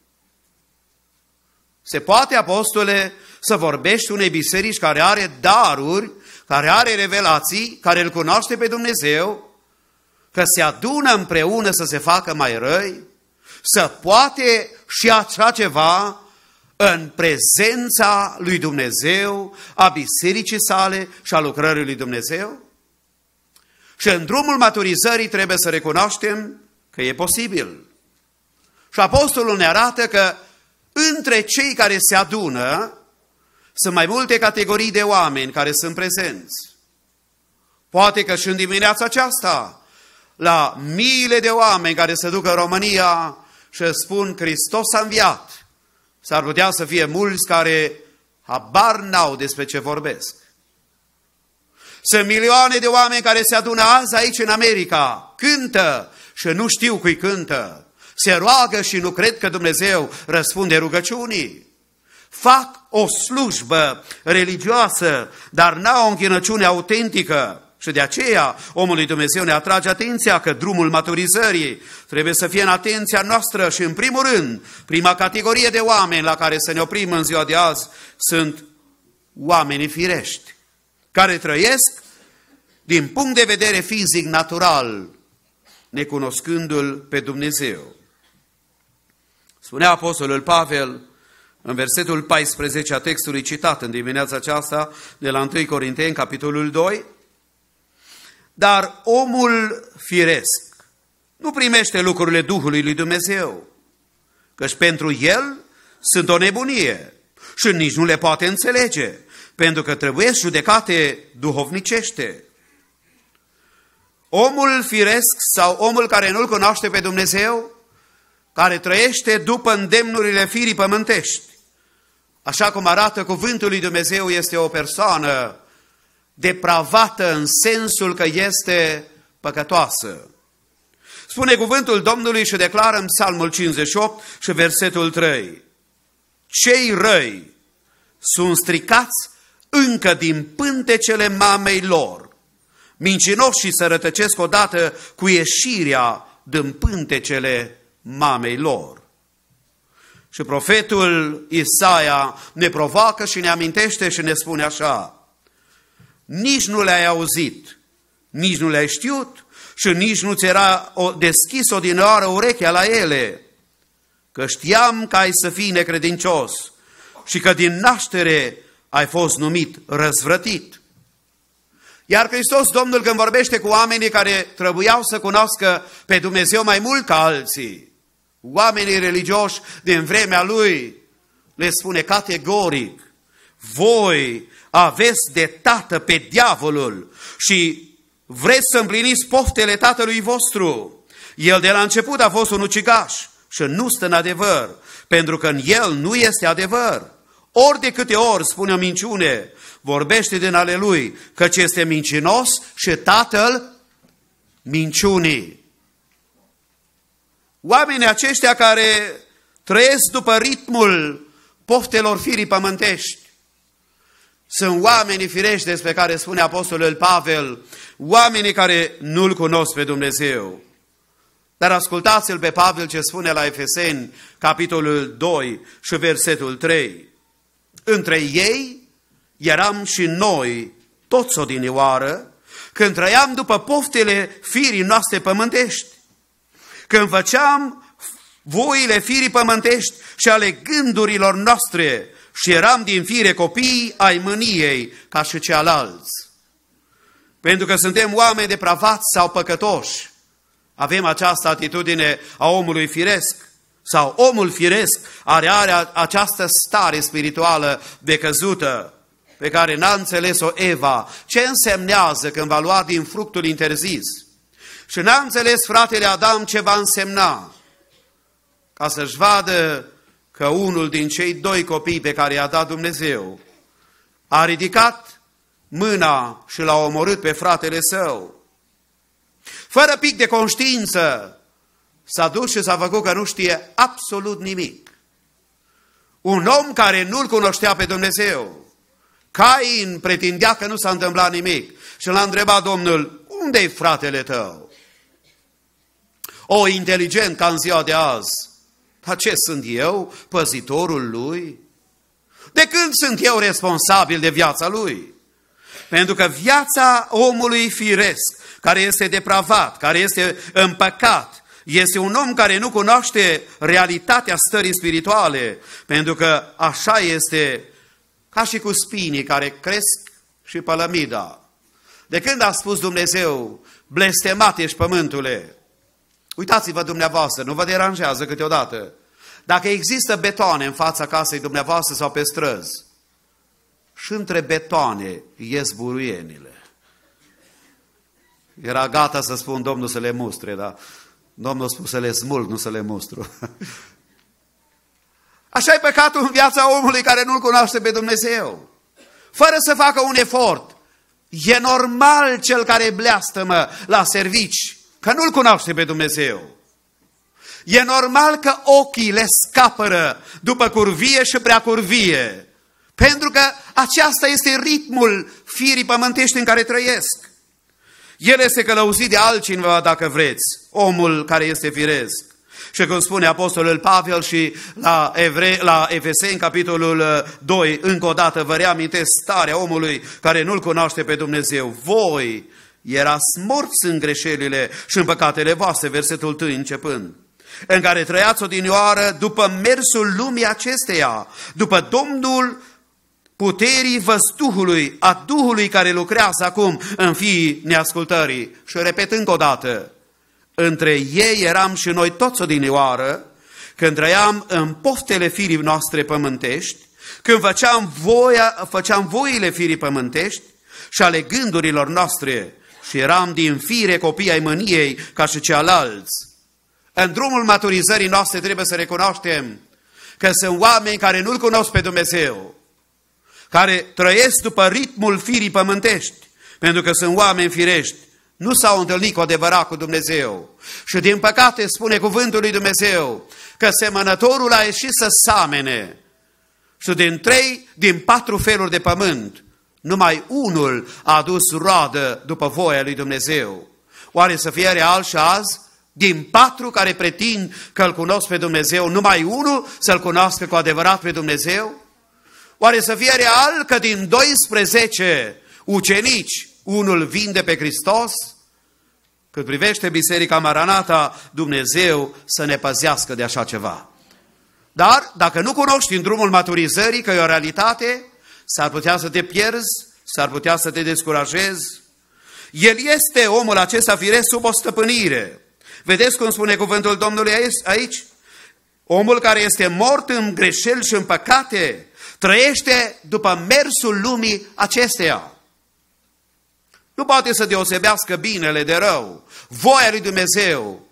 B: Se poate, apostole, să vorbești unei biserici care are daruri, care are revelații, care îl cunoaște pe Dumnezeu, că se adună împreună să se facă mai răi? Să poate și așa ceva în prezența lui Dumnezeu, a bisericii sale și a lucrării lui Dumnezeu? Și în drumul maturizării trebuie să recunoaștem că e posibil. Și apostolul ne arată că între cei care se adună sunt mai multe categorii de oameni care sunt prezenți. Poate că și în dimineața aceasta, la miile de oameni care se duc în România și spun Hristos a înviat, s-ar putea să fie mulți care habar n-au despre ce vorbesc. Sunt milioane de oameni care se adună azi aici în America, cântă și nu știu cui cântă, se roagă și nu cred că Dumnezeu răspunde rugăciunii. Fac o slujbă religioasă, dar n-au o închinăciune autentică. Și de aceea omul lui Dumnezeu ne atrage atenția că drumul maturizării trebuie să fie în atenția noastră și în primul rând, prima categorie de oameni la care să ne oprim în ziua de azi sunt oamenii firești, care trăiesc din punct de vedere fizic natural, necunoscându-L pe Dumnezeu. Spunea apostolul Pavel în versetul 14 a textului citat în dimineața aceasta de la 1 Corinteni, capitolul 2, dar omul firesc nu primește lucrurile Duhului lui Dumnezeu, căci pentru el sunt o nebunie și nici nu le poate înțelege, pentru că trebuie judecate duhovnicește. Omul firesc sau omul care nu-L cunoaște pe Dumnezeu, care trăiește după îndemnurile firii pământești, așa cum arată cuvântul lui Dumnezeu, este o persoană depravată în sensul că este păcătoasă. Spune cuvântul Domnului și declară în Psalmul 58 și versetul 3. Cei răi sunt stricați încă din pântecele mamei lor. Mincinoșii se rătăcesc odată cu ieșirea din pântecele mamei lor. Și profetul Isaia ne provoacă și ne amintește și ne spune așa: nici nu le-ai auzit, nici nu le-ai știut și nici nu ți era deschis odinioară urechea la ele, că știam că ai să fii necredincios și că din naștere ai fost numit răzvrătit. Iar Hristos Domnul, când vorbește cu oamenii care trebuiau să cunoască pe Dumnezeu mai mult ca alții, oamenii religioși din vremea Lui, le spune categoric: voi aveți de tată pe diavolul și vreți să împliniți poftele tatălui vostru. El de la început a fost un ucigaș și nu stă în adevăr, pentru că în el nu este adevăr. Ori de câte ori spune o minciune, vorbește din ale lui, căci este mincinos și tatăl minciunii. Oamenii aceștia care trăiesc după ritmul poftelor firii pământești sunt oamenii firești despre care spune apostolul Pavel, oamenii care nu-L cunosc pe Dumnezeu. Dar ascultați-l pe Pavel ce spune la Efeseni, capitolul 2 și versetul 3. Între ei eram și noi, toți odinioară, când trăiam după poftele firii noastre pământești, când făceam voile firii pământești și ale gândurilor noastre și eram din fire copii ai mâniei ca și cealalți. Pentru că suntem oameni depravați sau păcătoși, avem această atitudine a omului firesc sau omul firesc are această stare spirituală decăzută pe care n-a înțeles-o Eva, ce însemnează când va lua din fructul interzis. Și n-a înțeles fratele Adam ce va însemna ca să-și vadă că unul din cei doi copii pe care i-a dat Dumnezeu a ridicat mâna și l-a omorât pe fratele său. Fără pic de conștiință s-a dus și s-a făcut că nu știe absolut nimic. Un om care nu-L cunoștea pe Dumnezeu. Cain pretindea că nu s-a întâmplat nimic și l-a întrebat Domnul, unde-i fratele tău? O, inteligent ca în ziua de azi. Dar ce sunt eu, păzitorul lui? De când sunt eu responsabil de viața lui? Pentru că viața omului firesc, care este depravat, care este în păcat, este un om care nu cunoaște realitatea stării spirituale, pentru că așa este ca și cu spinii care cresc și pălămida. De când a spus Dumnezeu, blestemat ești pământule, uitați-vă dumneavoastră, nu vă deranjează câteodată, dacă există betoane în fața casei dumneavoastră sau pe străzi, și între betoane ies buruienile. Era gata să spun Domnul să le mustre, dar Domnul a spus să le smulg, nu să le mustru. Așa e păcatul în viața omului care nu-L cunoaște pe Dumnezeu. Fără să facă un efort. E normal cel care bleastămă la servici, că nu-L cunoaște pe Dumnezeu. E normal că ochii le scapără după curvie și prea curvie. Pentru că aceasta este ritmul firii pământești în care trăiesc. El este călăuzit de altcineva, dacă vreți, omul care este firesc. Și cum spune apostolul Pavel și la Efeseni, capitolul 2, încă o dată vă reamintesc starea omului care nu-L cunoaște pe Dumnezeu. Voi erați morți în greșelile și în păcatele voastre, versetul 1 începând, în care trăiați odinioară după mersul lumii acesteia, după Domnul puterii văzduhului, a Duhului care lucrează acum în fiii neascultării. Și repet încă o dată, între ei eram și noi toți odinioară, când trăiam în poftele firii noastre pământești, când făceam voile firii pământești și ale gândurilor noastre și eram din fire copii ai mâniei ca și cealalți. În drumul maturizării noastre trebuie să recunoaștem că sunt oameni care nu-L cunosc pe Dumnezeu, care trăiesc după ritmul firii pământești, pentru că sunt oameni firești, nu s-au întâlnit cu adevărat cu Dumnezeu. Și din păcate spune cuvântul lui Dumnezeu că semănătorul a ieșit să samene și din 4 feluri de pământ, numai unul a adus roadă după voia lui Dumnezeu. Oare să fie real și azi? Din 4 care pretind că îl cunosc pe Dumnezeu, numai unul să-L cunoască cu adevărat pe Dumnezeu? Oare să fie real că din 12 ucenici unul vinde pe Hristos? Cât privește Biserica Maranata, Dumnezeu să ne păzească de așa ceva. Dar dacă nu cunoști în drumul maturizării că e o realitate, s-ar putea să te pierzi, s-ar putea să te descurajezi. El este, omul acesta firesc, sub o stăpânire. Vedeți cum spune cuvântul Domnului aici? Omul care este mort în greșeli și în păcate trăiește după mersul lumii acesteia. Nu poate să deosebească binele de rău. Voia lui Dumnezeu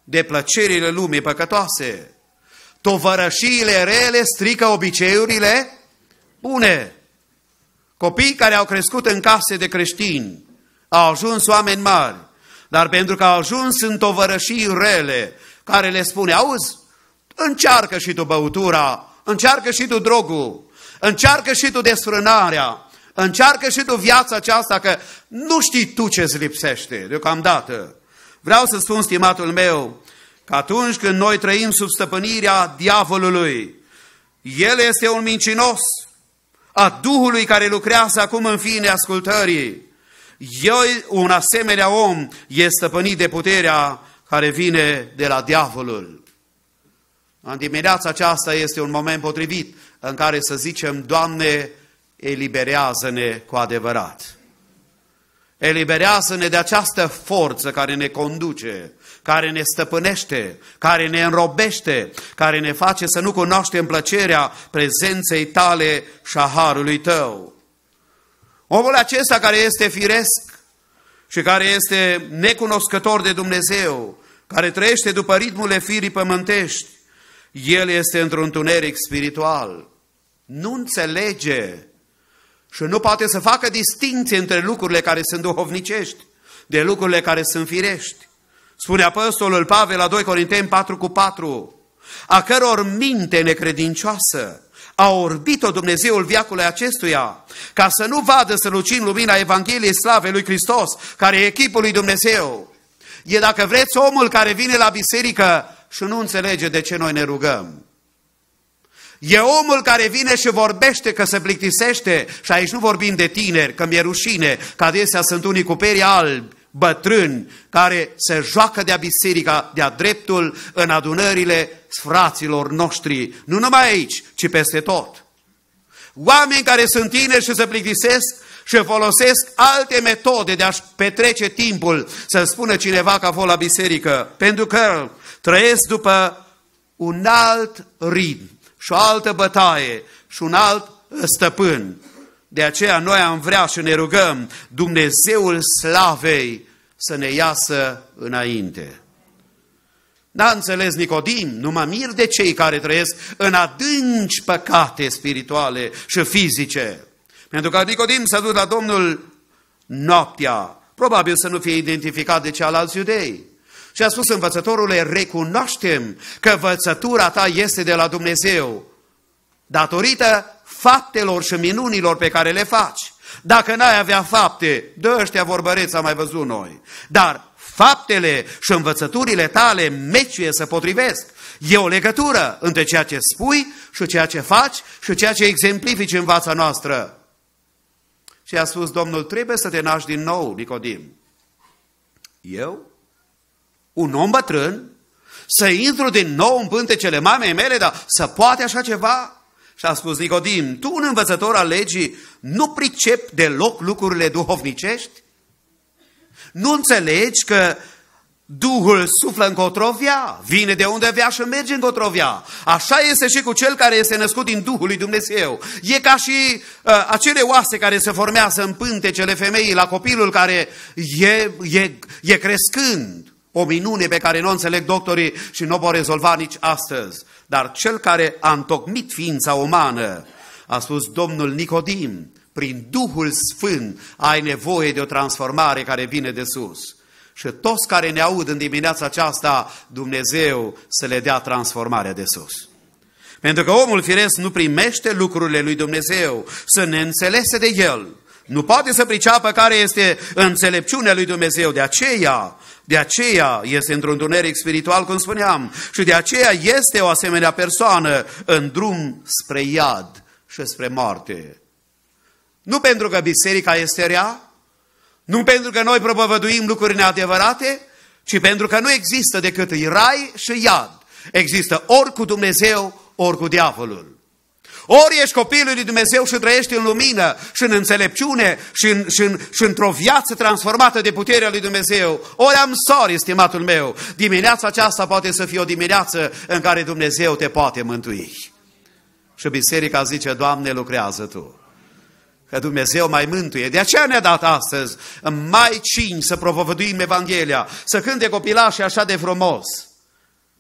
B: de plăcerile lumii păcătoase. Tovărășiile rele strică obiceiurile bune. Copiii care au crescut în case de creștini au ajuns oameni mari, dar pentru că au ajuns în tovărășii rele, care le spune, auzi, încearcă și tu băutura, încearcă și tu drogul, încearcă și tu desfrânarea, încearcă și tu viața aceasta, că nu știi tu ce-ți lipsește deocamdată. Vreau să spun, stimatul meu, că atunci când noi trăim sub stăpânirea diavolului, el este un mincinos, a Duhului care lucrează acum în fiii neascultării. Eu, un asemenea om, este stăpânit de puterea care vine de la diavolul. În dimineața aceasta este un moment potrivit în care să zicem, Doamne, eliberează-ne cu adevărat. Eliberează-ne de această forță care ne conduce, care ne stăpânește, care ne înrobește, care ne face să nu cunoaștem plăcerea prezenței tale și a harului tău. Omul acesta care este firesc și care este necunoscător de Dumnezeu, care trăiește după ritmurile firii pământești, el este într-un întuneric spiritual. Nu înțelege și nu poate să facă distinție între lucrurile care sunt duhovnicești de lucrurile care sunt firești. Spune apostolul Pavel la 2 Corinteni 4:4, a căror minte necredincioasă a orbit-o Dumnezeul veacului acestuia, ca să nu vadă strălucind lumina Evangheliei slavei lui Hristos, care e chipul lui Dumnezeu. E, dacă vreți, omul care vine la biserică și nu înțelege de ce noi ne rugăm. E omul care vine și vorbește că se plictisește, și aici nu vorbim de tineri, că mi-e rușine, că adesea sunt unii cu perii albi, bătrâni, care se joacă de-a biserica, de-a dreptul în adunările fraților noștri, nu numai aici, ci peste tot. Oameni care sunt tineri și se plictisesc și folosesc alte metode de a-și petrece timpul, să spună cineva că a fost la biserică, pentru că trăiesc după un alt ritm și o altă bătaie și un alt stăpân. De aceea noi am vrea și ne rugăm Dumnezeul slavei să ne iasă înainte. N-a înțeles Nicodim, nu mă mir de cei care trăiesc în adânci păcate spirituale și fizice. Pentru că Nicodim s-a dus la Domnul noaptea, probabil să nu fie identificat de ceilalți iudei. Și a spus, învățătorule, recunoaștem că învățătura ta este de la Dumnezeu, datorită faptelor și minunilor pe care le faci. Dacă n-ai avea fapte, de ăștia vorbăreți am mai văzut noi. Dar faptele și învățăturile tale meciuie să potrivesc. E o legătură între ceea ce spui și ceea ce faci și ceea ce exemplifici în fața noastră. Și a spus Domnul, trebuie să te naști din nou, Nicodim. Eu? Un om bătrân? Să intru din nou în pântecele mamei mele, dar să poate așa ceva? Și a spus Nicodim, tu, un învățător al legii, nu pricepi deloc lucrurile duhovnicești? Nu înțelegi că Duhul suflă încotro via, vine de unde via și merge încotro via. Așa este și cu cel care este născut din Duhul lui Dumnezeu. E ca și acele oase care se formează în pântecele femeii la copilul care e crescând. O minune pe care nu o înțeleg doctorii și nu o pot rezolva nici astăzi. Dar cel care a întocmit ființa umană, a spus Domnul Nicodim, prin Duhul Sfânt ai nevoie de o transformare care vine de sus. Și toți care ne aud în dimineața aceasta, Dumnezeu să le dea transformarea de sus. Pentru că omul firesc nu primește lucrurile lui Dumnezeu, să ne înțelese de el. Nu poate să priceapă care este înțelepciunea lui Dumnezeu. De aceea este într-un întuneric spiritual, cum spuneam, și de aceea este o asemenea persoană în drum spre iad și spre moarte. Nu pentru că biserica este rea, nu pentru că noi propovăduim lucruri neadevărate, ci pentru că nu există decât și iad. Există ori cu Dumnezeu, ori cu diavolul. Ori ești copilul lui Dumnezeu și trăiești în lumină și în înțelepciune și într-o viață transformată de puterea lui Dumnezeu. Ori am sorry, estimatul meu, dimineața aceasta poate să fie o dimineață în care Dumnezeu te poate mântui. Și biserica zice, Doamne, lucrează Tu. Că Dumnezeu mai mântuie. De aceea ne-a dat astăzi, în mai 5, să propovăduim Evanghelia, să cânte copilașii așa de frumos.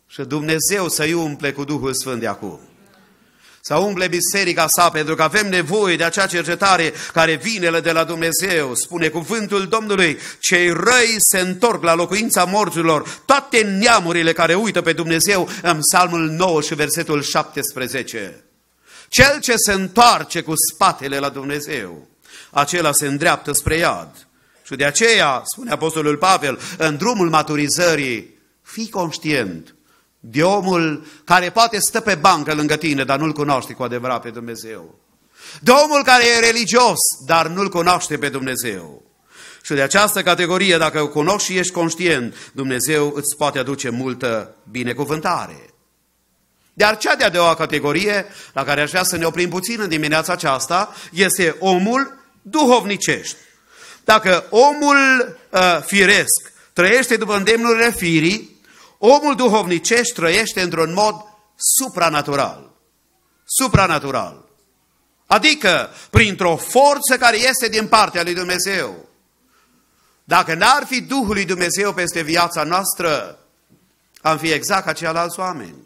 B: Și Dumnezeu să-i umple cu Duhul Sfânt de acum. Să umple biserica sa, pentru că avem nevoie de acea cercetare care vine de la Dumnezeu. Spune cuvântul Domnului, cei răi se întorc la locuința morților, toate neamurile care uită pe Dumnezeu, în Psalmul 9 și versetul 17. Cel ce se întoarce cu spatele la Dumnezeu, acela se îndreaptă spre iad. Și de aceea, spune Apostolul Pavel, în drumul maturizării, fii conștient de omul care poate stă pe bancă lângă tine, dar nu-L cunoaște cu adevărat pe Dumnezeu. De omul care e religios, dar nu-L cunoaște pe Dumnezeu. Și de această categorie, dacă o cunoști și ești conștient, Dumnezeu îți poate aduce multă binecuvântare. Dar cea de-a doua categorie, la care aș vrea să ne oprim puțin în dimineața aceasta, este omul duhovnicești. Dacă omul firesc trăiește după îndemnurile firii, omul duhovnicești trăiește într-un mod supranatural. Supranatural. Adică printr-o forță care este din partea lui Dumnezeu. Dacă n-ar fi Duhul lui Dumnezeu peste viața noastră, am fi exact ca ceilalți oameni.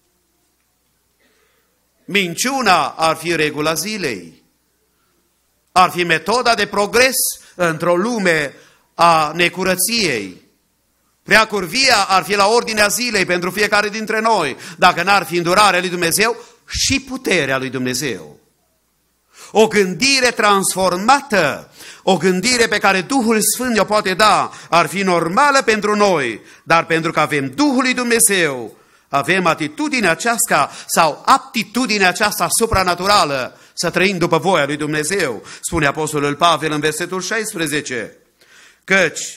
B: Minciuna ar fi regula zilei. Ar fi metoda de progres într-o lume a necurăției. Preacurvia ar fi la ordinea zilei pentru fiecare dintre noi, dacă n-ar fi îndurarea lui Dumnezeu și puterea lui Dumnezeu. O gândire transformată, o gândire pe care Duhul Sfânt o poate da, ar fi normală pentru noi, dar pentru că avem Duhul lui Dumnezeu, avem atitudinea aceasta sau aptitudinea aceasta supranaturală să trăim după voia lui Dumnezeu. Spune Apostolul Pavel în versetul 16, căci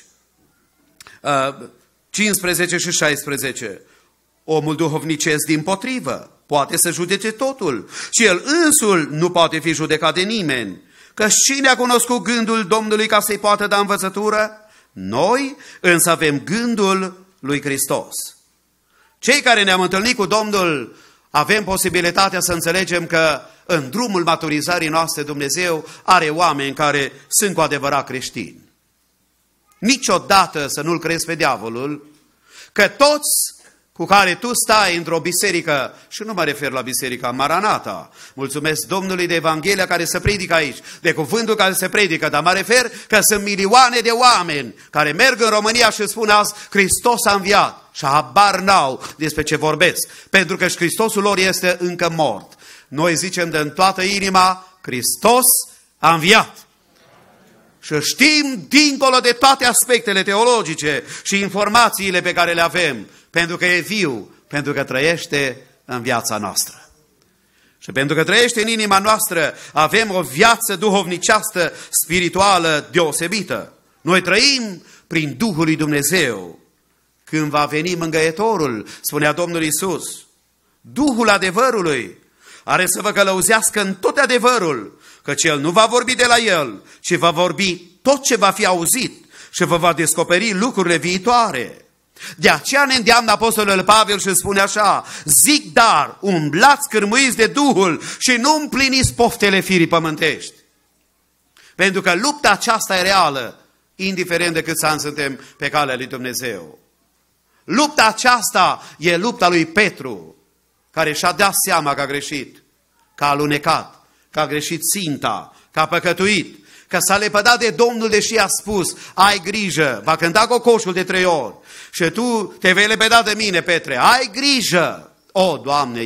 B: 15 și 16, omul duhovnicesc dimpotrivă poate să judece totul și el însul nu poate fi judecat de nimeni. Că cine a cunoscut gândul Domnului ca să-i poată da învățătură? Noi însă avem gândul lui Hristos. Cei care ne-am întâlnit cu Domnul avem posibilitatea să înțelegem că în drumul maturizării noastre Dumnezeu are oameni care sunt cu adevărat creștini. Niciodată să nu-l crezi pe diavolul, că toți cu care tu stai într-o biserică, și nu mă refer la biserica Maranata, mulțumesc Domnului de Evanghelia care se predică aici, de cuvântul care se predică, dar mă refer că sunt milioane de oameni care merg în România și spun azi, Hristos a înviat și habar n-au despre ce vorbesc, pentru că și Hristosul lor este încă mort. Noi zicem de în toată inima, Hristos a înviat. Și știm dincolo de toate aspectele teologice și informațiile pe care le avem, pentru că e viu, pentru că trăiește în viața noastră. Și pentru că trăiește în inima noastră, avem o viață duhovnicească, spirituală deosebită. Noi trăim prin Duhul lui Dumnezeu. Când va veni mângâietorul, spunea Domnul Iisus, Duhul adevărului are să vă călăuzească în tot adevărul, căci El nu va vorbi de la El, ci va vorbi tot ce va fi auzit și vă va descoperi lucrurile viitoare. De aceea ne îndeamnă Apostolul Pavel și spune așa, zic dar, umblați cârmuiți de Duhul și nu împliniți poftele firii pământești. Pentru că lupta aceasta e reală, indiferent de câți ani suntem pe calea lui Dumnezeu. Lupta aceasta e lupta lui Petru, care și-a dat seama că a greșit, că a alunecat, că a greșit ținta, că a păcătuit, că s-a lepădat de Domnul, deși a spus, ai grijă, va cânta cocoșul de 3 ori și tu te vei lepăda de mine, Petre, ai grijă. O, Doamne,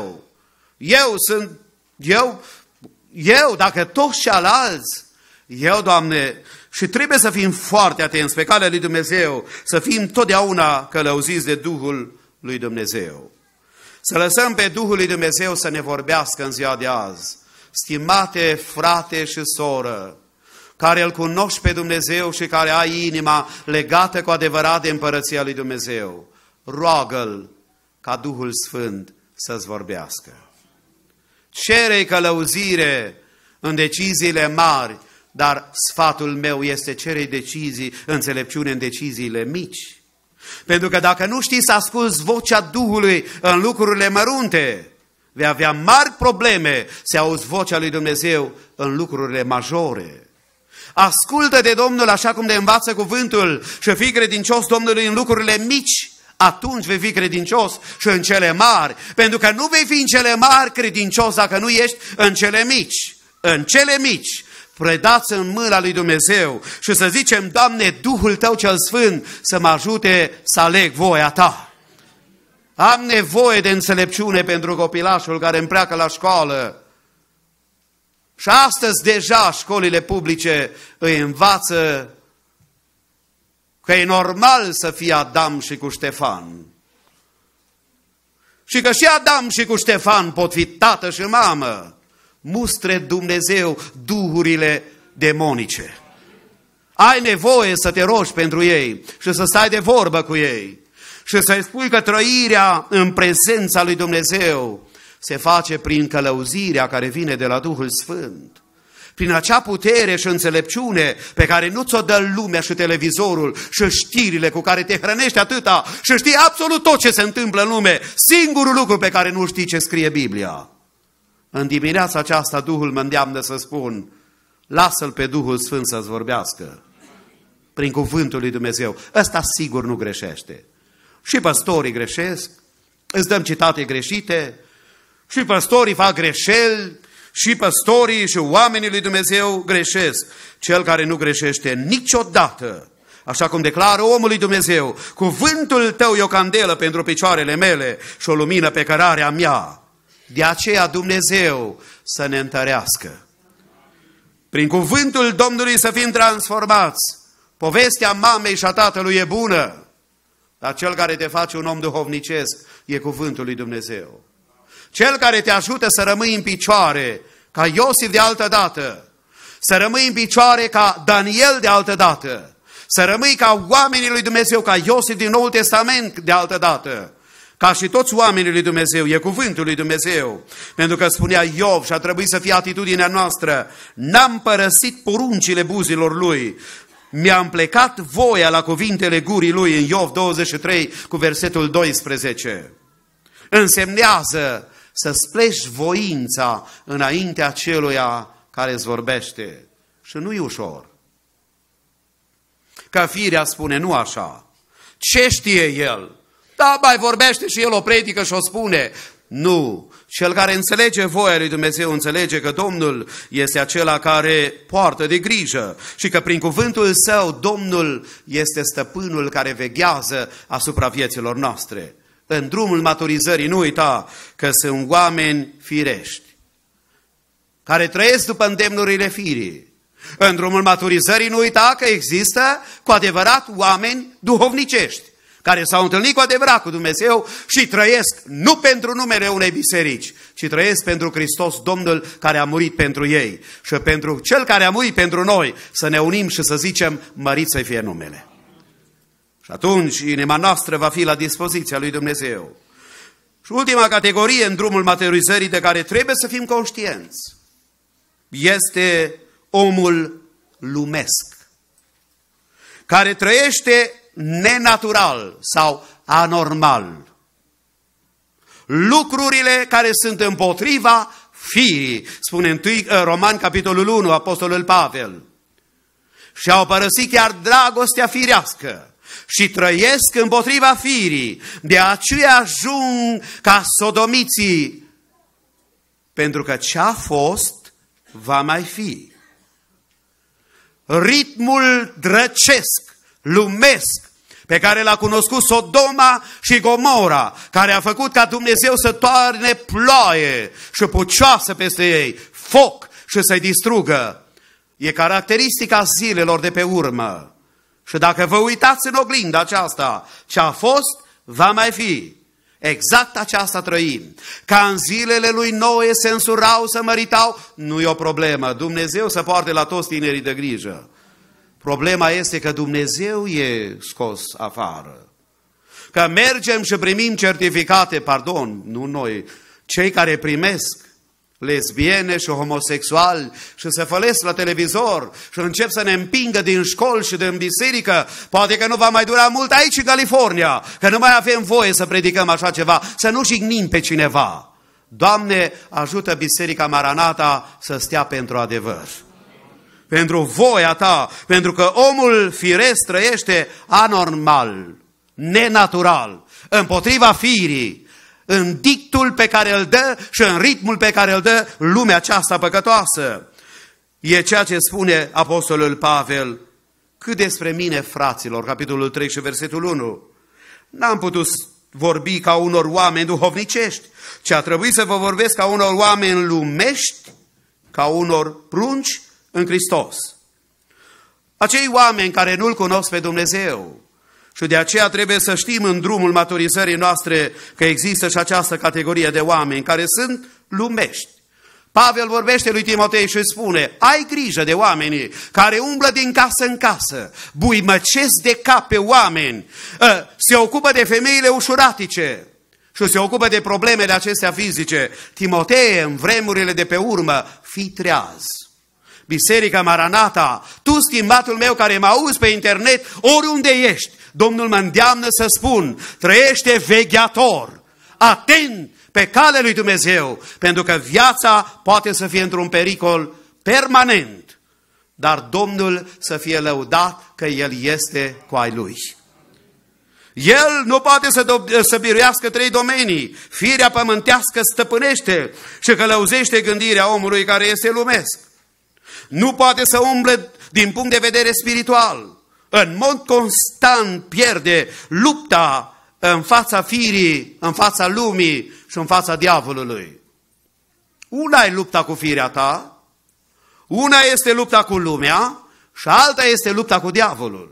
B: eu, dacă toți ceilalți, Doamne, și trebuie să fim foarte atenți pe calea lui Dumnezeu, să fim totdeauna călăuziți de Duhul lui Dumnezeu. Să lăsăm pe Duhul lui Dumnezeu să ne vorbească în ziua de azi. Stimate frate și soră, care îl cunoști pe Dumnezeu și care ai inima legată cu adevărat de împărăția lui Dumnezeu, roagă-L ca Duhul Sfânt să-ți vorbească. Cere-i călăuzire în deciziile mari, dar sfatul meu este cere-i decizii, înțelepciune în deciziile mici. Pentru că dacă nu știi să asculți vocea Duhului în lucrurile mărunte, vei avea mari probleme să auzi vocea lui Dumnezeu în lucrurile majore. Ascultă de Domnul așa cum te învață cuvântul și fii credincios Domnului în lucrurile mici, atunci vei fi credincios și în cele mari. Pentru că nu vei fi în cele mari credincios dacă nu ești în cele mici. În cele mici, predați în mâna lui Dumnezeu și să zicem, Doamne, Duhul Tău cel Sfânt să mă ajute să aleg voia Ta. Am nevoie de înțelepciune pentru copilașul care îmi pleacă la școală. Și astăzi deja școlile publice îi învață că e normal să fie Adam și cu Ștefan. Și că și Adam și cu Ștefan pot fi tată și mamă. Mustre Dumnezeu duhurile demonice. Ai nevoie să te rogi pentru ei și să stai de vorbă cu ei. Și să-i spui că trăirea în prezența lui Dumnezeu se face prin călăuzirea care vine de la Duhul Sfânt. Prin acea putere și înțelepciune pe care nu ți-o dă lumea și televizorul și știrile cu care te hrănești atâta și știi absolut tot ce se întâmplă în lume. Singurul lucru pe care nu știi ce scrie Biblia. În dimineața aceasta Duhul mă îndeamnă să spun, lasă-L pe Duhul Sfânt să-ți vorbească. Prin cuvântul lui Dumnezeu. Ăsta sigur nu greșește. Și păstorii greșesc, îți dăm citate greșite, și păstorii fac greșeli, și păstorii și oamenii lui Dumnezeu greșesc. Cel care nu greșește niciodată, așa cum declară omul lui Dumnezeu, cuvântul tău e o candelă pentru picioarele mele și o lumină pe cărarea mea. De aceea Dumnezeu să ne întărească. Prin cuvântul Domnului să fim transformați. Povestea mamei și a tatălui e bună, dar cel care te face un om duhovnicesc e cuvântul lui Dumnezeu. Cel care te ajută să rămâi în picioare, ca Iosif de altă dată, să rămâi în picioare ca Daniel de altă dată, să rămâi ca oamenii lui Dumnezeu, ca Iosif din Noul Testament de altă dată, ca și toți oamenii lui Dumnezeu, e cuvântul lui Dumnezeu. Pentru că spunea Iov și a trebuit să fie atitudinea noastră, n-am părăsit poruncile buzilor lui, mi-am plecat voia la cuvintele gurii lui, în Iov 23 cu versetul 12. Însemnează să-ți pleci voința înaintea celuia care îți vorbește. Și nu-i ușor. Că firea spune, nu așa. Ce știe el? Da, mai vorbește și el o predică și o spune. Nu. Cel care înțelege voia lui Dumnezeu înțelege că Domnul este acela care poartă de grijă și că prin cuvântul Său Domnul este stăpânul care veghează asupra vieților noastre. În drumul maturizării nu uita că sunt oameni firești care trăiesc după îndemnurile firii. În drumul maturizării nu uita că există cu adevărat oameni duhovnicești care s-au întâlnit cu adevărat cu Dumnezeu și trăiesc nu pentru numele unei biserici, ci trăiesc pentru Hristos Domnul care a murit pentru ei. Și pentru Cel care a murit pentru noi să ne unim și să zicem, mărit să fie numele. Și atunci inima noastră va fi la dispoziția lui Dumnezeu. Și ultima categorie în drumul maturizării de care trebuie să fim conștienți este omul lumesc, care trăiește nenatural sau anormal. Lucrurile care sunt împotriva firii, spune în Romani capitolul 1, apostolul Pavel. Și au părăsit chiar dragostea firească și trăiesc împotriva firii. De aceea ajung ca sodomiții, pentru că ce-a fost va mai fi. Ritmul drăcesc, lumesc, pe care l-a cunoscut Sodoma și Gomora, care a făcut ca Dumnezeu să toarne ploaie și pucioasă peste ei, foc și să-i distrugă. E caracteristica zilelor de pe urmă. Și dacă vă uitați în oglinda aceasta, ce a fost, va mai fi. Exact aceasta trăim. Ca în zilele lui Noe se însurau, se măritau, nu e o problemă. Dumnezeu se poartă la toți tinerii de grijă. Problema este că Dumnezeu e scos afară. Că mergem și primim certificate, nu noi, cei care primesc lesbiene și homosexuali și se fălesc la televizor și încep să ne împingă din școli și din biserică. Poate că nu va mai dura mult aici în California, că nu mai avem voie să predicăm așa ceva, să nu jignim pe cineva. Doamne, ajută Biserica Maranata să stea pentru adevăr. Pentru voia Ta, pentru că omul firesc trăiește anormal, nenatural, împotriva firii, în dictul pe care îl dă și în ritmul pe care îl dă lumea aceasta păcătoasă. E ceea ce spune apostolul Pavel: cât despre mine, fraților, capitolul 3 și versetul 1, n-am putut vorbi ca unor oameni duhovnicești, ci a trebuit să vă vorbesc ca unor oameni lumești, ca unor prunci în Hristos. Acei oameni care nu-L cunosc pe Dumnezeu. Și de aceea trebuie să știm în drumul maturizării noastre că există și această categorie de oameni care sunt lumești. Pavel vorbește lui Timotei și spune: ai grijă de oamenii care umblă din casă în casă, buimăcesc de cap pe oameni, se ocupă de femeile ușuratice și se ocupă de problemele acestea fizice. Timotei, în vremurile de pe urmă, fii treaz. Biserica Maranata, tu, stimbatul meu care mă auzi pe internet, oriunde ești, Domnul mă îndeamnă să spun: trăiește vegheator, atent pe calea lui Dumnezeu, pentru că viața poate să fie într-un pericol permanent, dar Domnul să fie lăudat că El este cu ai Lui. El nu poate să biruiască 3 domenii. Firea pământească stăpânește și călăuzește gândirea omului care este lumesc. Nu poate să umble din punct de vedere spiritual. În mod constant pierde lupta în fața firii, în fața lumii și în fața diavolului. Una e lupta cu firea ta, una este lupta cu lumea și alta este lupta cu diavolul.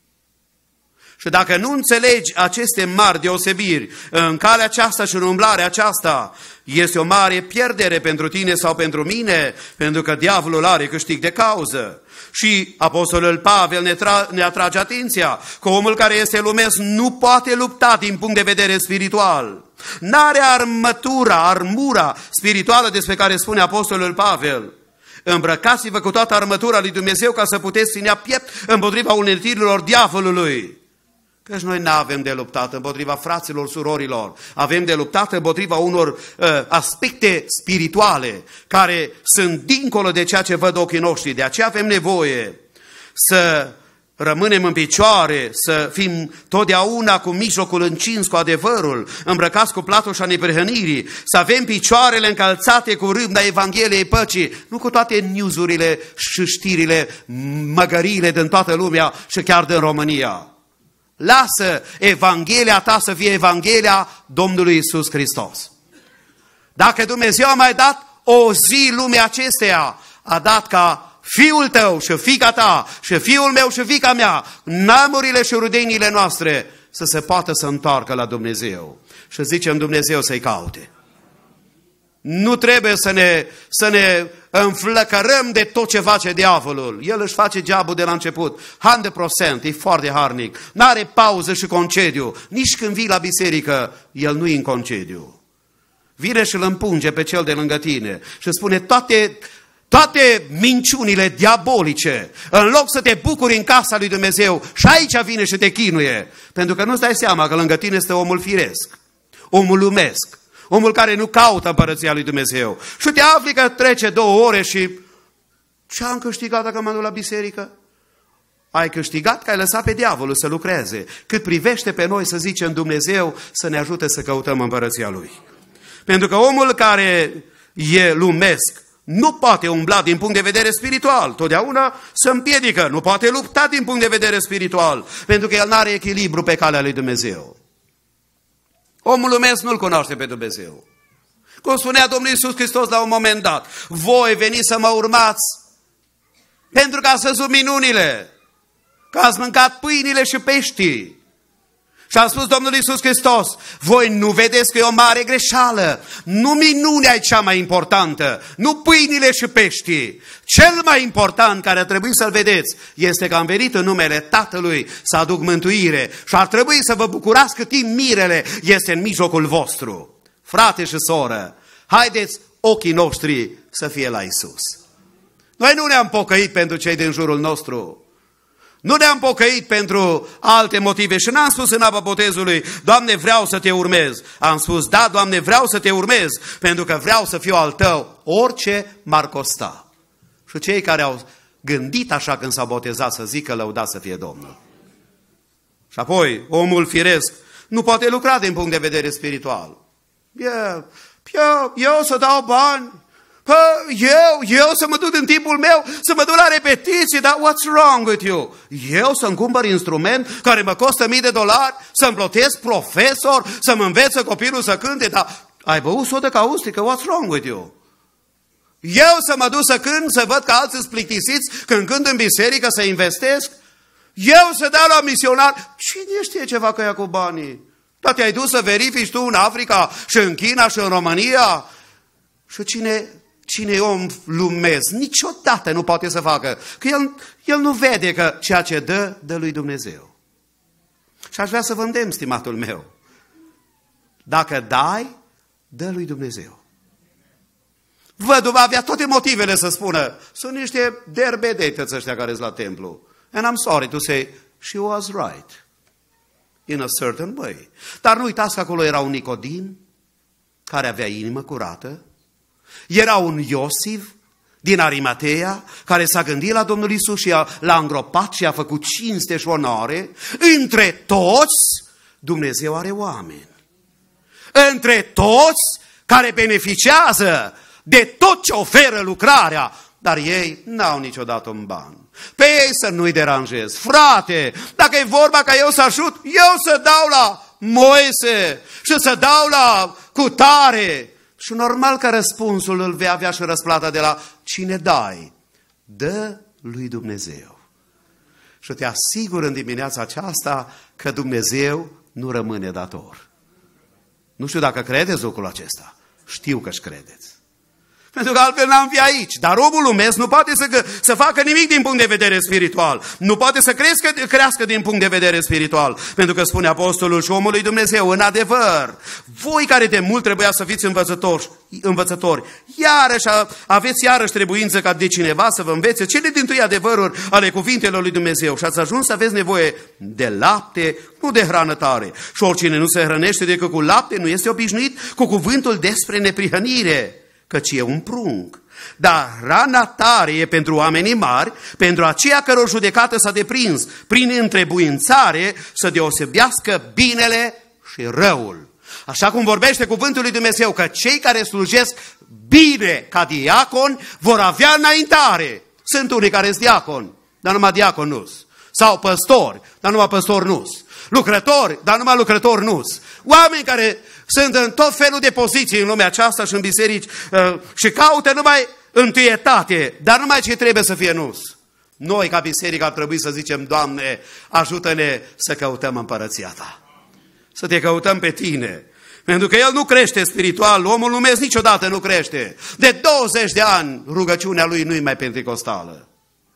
B: Și dacă nu înțelegi aceste mari deosebiri în calea aceasta și în umblarea aceasta, este o mare pierdere pentru tine sau pentru mine, pentru că diavolul are câștig de cauză. Și apostolul Pavel ne atrage atenția că omul care este lumesc nu poate lupta din punct de vedere spiritual. N-are armura spirituală despre care spune apostolul Pavel. Îmbrăcați-vă cu toată armătura lui Dumnezeu ca să puteți ținea piept împotriva uneltirilor diavolului. Căci noi nu avem de luptat împotriva fraților, surorilor, avem de luptat împotriva unor aspecte spirituale care sunt dincolo de ceea ce văd ochii noștri. De aceea avem nevoie să rămânem în picioare, să fim totdeauna cu mijlocul încins cu adevărul, îmbrăcați cu platoșa neprihănirii, să avem picioarele încălțate cu râvna Evangheliei păcii, nu cu toate news-urile și știrile, măgăriile din toată lumea și chiar din România. Lasă Evanghelia ta să fie Evanghelia Domnului Iisus Hristos. Dacă Dumnezeu a mai dat o zi lumea acesteia, a dat ca fiul tău și fiica ta și fiul meu și fiica mea, neamurile și rudenile noastre, să se poată să întoarcă la Dumnezeu. Și zicem Dumnezeu să-i caute. Nu trebuie să ne înflăcărăm de tot ce face diavolul. El își face geabul de la început. 100%, e foarte harnic. N-are pauză și concediu. Nici când vii la biserică, el nu e în concediu. Vine și îl împunge pe cel de lângă tine și spune toate minciunile diabolice. În loc să te bucuri în casa lui Dumnezeu, și aici vine și te chinuie. Pentru că nu-ți dai seama că lângă tine este omul firesc, omul lumesc. Omul care nu caută împărăția lui Dumnezeu. Și te afli că trece 2 ore și ce-am câștigat dacă m-am dus la biserică? Ai câștigat că ai lăsat pe diavolul să lucreze. Cât privește pe noi, să zicem Dumnezeu să ne ajute să căutăm împărăția Lui. Pentru că omul care e lumesc nu poate umbla din punct de vedere spiritual. Totdeauna se împiedică. Nu poate lupta din punct de vedere spiritual. Pentru că el nu are echilibru pe calea lui Dumnezeu. Omul lumesc nu-L cunoaște pe Dumnezeu. Cum spunea Domnul Iisus Hristos la un moment dat: voi veniți să mă urmați pentru că ați văzut minunile, că ați mâncat pâinile și peștii. Și a spus Domnul Iisus Hristos: voi nu vedeți că e o mare greșeală? Nu minunea e cea mai importantă, nu pâinile și peștii. Cel mai important care ar trebui să-l vedeți este că am venit în numele Tatălui să aduc mântuire și ar trebui să vă bucurați cât timp mirele este în mijlocul vostru. Frate și soră, haideți ochii noștri să fie la Iisus. Noi nu ne-am pocăit pentru cei din jurul nostru. Nu ne-am pocăit pentru alte motive și n-am spus în apa botezului: Doamne, vreau să te urmez. Am spus: da, Doamne, vreau să te urmez, pentru că vreau să fiu al tău, orice m-ar costa. Și cei care au gândit așa când s-au botezat să zică: lăudat să fie Domnul. Și apoi, omul firesc nu poate lucra din punct de vedere spiritual. Eu să dau bani, eu să mă duc în timpul meu, să mă duc la repetiții, dar what's wrong with you? Eu să-mi cumpăr instrument care mă costă $1000, să-mi plătesc profesor, să-mi învețe copilul să cânte, dar ai băut sodă caustică, what's wrong with you? Eu să mă duc să cânt, să văd că alții sunt plictisiți când cânt în biserică, să investesc? Eu să dau la misionar? Cine știe ce facă ea cu banii? Dar te-ai dus să verifici tu în Africa și în China și în România? Și cine e om lumesc niciodată nu poate să facă. Că el nu vede că ceea ce dă lui Dumnezeu. Și aș vrea să vă îndemn, stimatul meu. Dacă dai, dă lui Dumnezeu. Văduva avea toate motivele să spună, sunt niște derbedetăți ăștia care sunt la templu. And I'm sorry to say, she was right. In a certain way. Dar nu uitați că acolo era un Nicodim, care avea inimă curată. Era un Iosif din Arimatea, care s-a gândit la Domnul Iisus și l-a îngropat și a făcut cinste și onoare. Între toți, Dumnezeu are oameni. Între toți care beneficiază de tot ce oferă lucrarea, dar ei n-au niciodată un ban. Pe ei să nu-i deranjez. Frate, dacă e vorba ca eu să ajut, eu să dau la Moise și să dau la cutare. Și normal că răspunsul îl vei avea și răsplata de la cine dai. Dă lui Dumnezeu. Și te asigur în dimineața aceasta că Dumnezeu nu rămâne dator. Nu știu dacă credeți lucrul acesta. Știu că-și credeți. Pentru că altfel n-am fi aici. Dar omul lumesc nu poate să facă nimic din punct de vedere spiritual. Nu poate să crească din punct de vedere spiritual. Pentru că spune apostolul și omul lui Dumnezeu, în adevăr, voi care de mult trebuia să fiți învățători, aveți iarăși trebuință ca de cineva să vă învețe cele dintâi adevăruri ale cuvintelor lui Dumnezeu. Și ați ajuns să aveți nevoie de lapte, nu de hrană tare. Și oricine nu se hrănește decât cu lapte nu este obișnuit cu cuvântul despre neprihănire, căci e un prunc. Dar rana tare e pentru oamenii mari, pentru aceia căror judecată s-a deprins, prin întrebuințare să deosebească binele și răul. Așa cum vorbește cuvântul lui Dumnezeu, că cei care slujesc bine ca diaconi vor avea înaintare. Sunt unii care sunt diaconi, dar numai diaconi nu-s. Sau păstori, dar numai păstori nu-s. Lucrători, dar numai lucrători nu-s. Oameni care sunt în tot felul de poziții în lumea aceasta și în biserici și caută numai întâietate, dar numai ce trebuie să fie nu-s. Noi, ca biserică, ar trebui să zicem, Doamne, ajută-ne să căutăm împărăția Ta. Să te căutăm pe Tine. Pentru că el nu crește spiritual, omul lumesc niciodată nu crește. De 20 de ani rugăciunea lui nu-i mai pentecostală.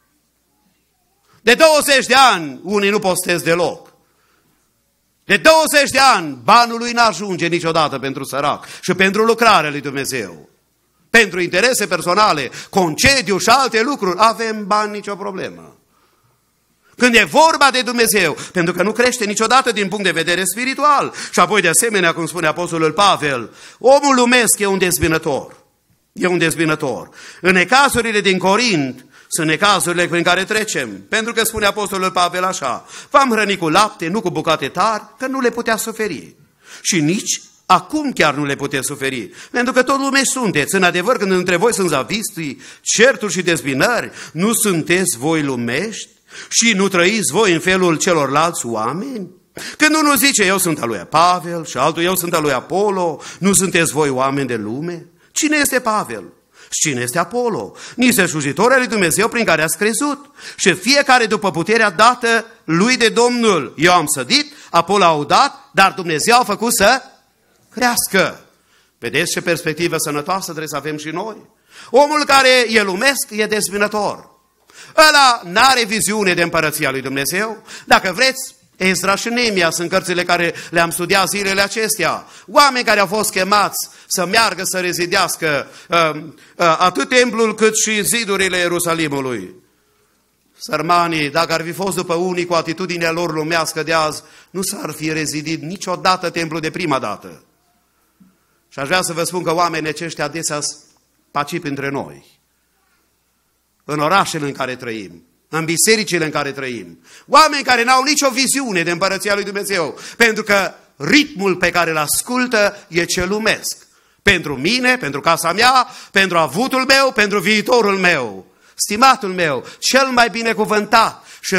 B: De 20 de ani unii nu postez deloc. De 20 de ani banul lui n-ajunge niciodată pentru sărac și pentru lucrarea lui Dumnezeu. Pentru interese personale, concediu și alte lucruri, avem bani, nicio problemă. Când e vorba de Dumnezeu, pentru că nu crește niciodată din punct de vedere spiritual. Și apoi, de asemenea, cum spune apostolul Pavel, omul lumesc e un dezbinător. E un dezbinător. În necazurile din Corint, sunt necazurile prin care trecem. Pentru că spune apostolul Pavel așa, v-am hrănit cu lapte, nu cu bucate tari, că nu le putea suferi. Și nici acum chiar nu le puteți suferi. Pentru că tot lume sunteți. În adevăr, când între voi sunt zavistii, certuri și dezbinări, nu sunteți voi lumești? Și nu trăiți voi în felul celorlalți oameni? Când unul zice, eu sunt al lui Pavel, și altul, eu sunt al lui Apollo, nu sunteți voi oameni de lume? Cine este Pavel? Și cine este Apollo? Niște slujitori al lui Dumnezeu prin care ați crezut. Și fiecare după puterea dată lui de Domnul. Eu am sădit, Apollo a udat, dar Dumnezeu a făcut să crească. Vedeți ce perspectivă sănătoasă trebuie să avem și noi? Omul care e lumesc e dezbinător. Ăla n-are viziune de împărăția lui Dumnezeu. Dacă vreți, Ezra și Neemia sunt cărțile care le-am studiat zilele acestea. Oameni care au fost chemați să meargă să rezidească atât templul cât și zidurile Ierusalimului. Sărmanii, dacă ar fi fost după unii cu atitudinea lor lumească de azi, nu s-ar fi rezidit niciodată templul de prima dată. Și aș vrea să vă spun că oamenii aceștia adesea pacipi între noi. În orașele în care trăim, în bisericile în care trăim. Oameni care n-au nicio viziune de împărăția lui Dumnezeu, pentru că ritmul pe care îl ascultă e cel lumesc. Pentru mine, pentru casa mea, pentru avutul meu, pentru viitorul meu. Stimatul meu, cel mai binecuvântat și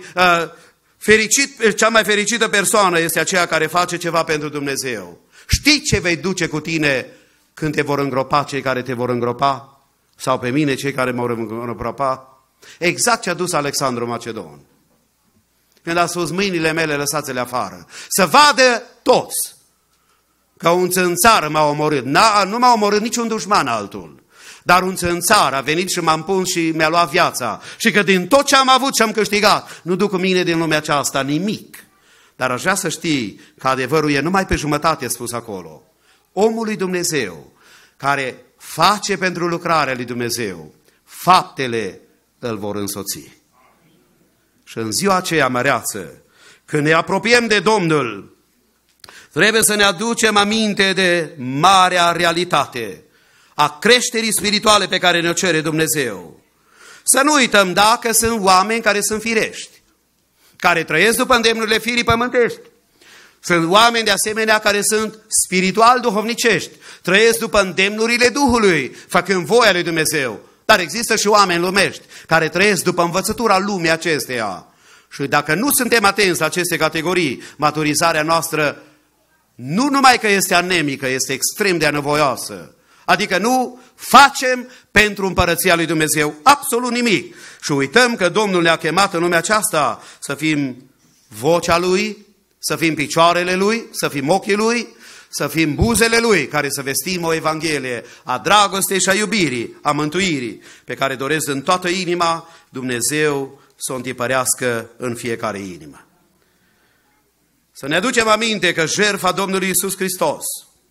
B: cea mai fericită persoană este aceea care face ceva pentru Dumnezeu. Știi ce vei duce cu tine când te vor îngropa cei care te vor îngropa? Sau pe mine cei care mă vor îngropa? Exact ce a dus Alexandru Macedon. Când a spus, mâinile mele lăsați-le afară. Să vadă toți că un țânțar m-a omorât. Nu m-a omorât niciun dușman altul. Dar un țânțar a venit și m-a împuns și mi-a luat viața. Și că din tot ce am avut și am câștigat, nu duc cu mine din lumea aceasta nimic. Dar aș vrea să știi că adevărul e numai pe jumătate spus acolo. Omul lui Dumnezeu, care face pentru lucrarea lui Dumnezeu, faptele îl vor însoți. Și în ziua aceea măreață, când ne apropiem de Domnul, trebuie să ne aducem aminte de marea realitate a creșterii spirituale pe care ne-o cere Dumnezeu. Să nu uităm dacă sunt oameni care sunt firești, care trăiesc după îndemnurile firii pământești. Sunt oameni de asemenea care sunt spiritual duhovnicești, trăiesc după îndemnurile Duhului, făcând voia lui Dumnezeu. Dar există și oameni lumești care trăiesc după învățătura lumii acesteia. Și dacă nu suntem atenți la aceste categorii, maturizarea noastră nu numai că este anemică, este extrem de anevoioasă. Adică nu facem pentru împărăția lui Dumnezeu absolut nimic. Și uităm că Domnul ne-a chemat în lumea aceasta să fim vocea Lui, să fim picioarele Lui, să fim ochii Lui, să fim buzele Lui, care să vestim o Evanghelie a dragostei și a iubirii, a mântuirii, pe care doresc în toată inima Dumnezeu să o întipărească în fiecare inimă. Să ne aducem aminte că jertfa Domnului Iisus Hristos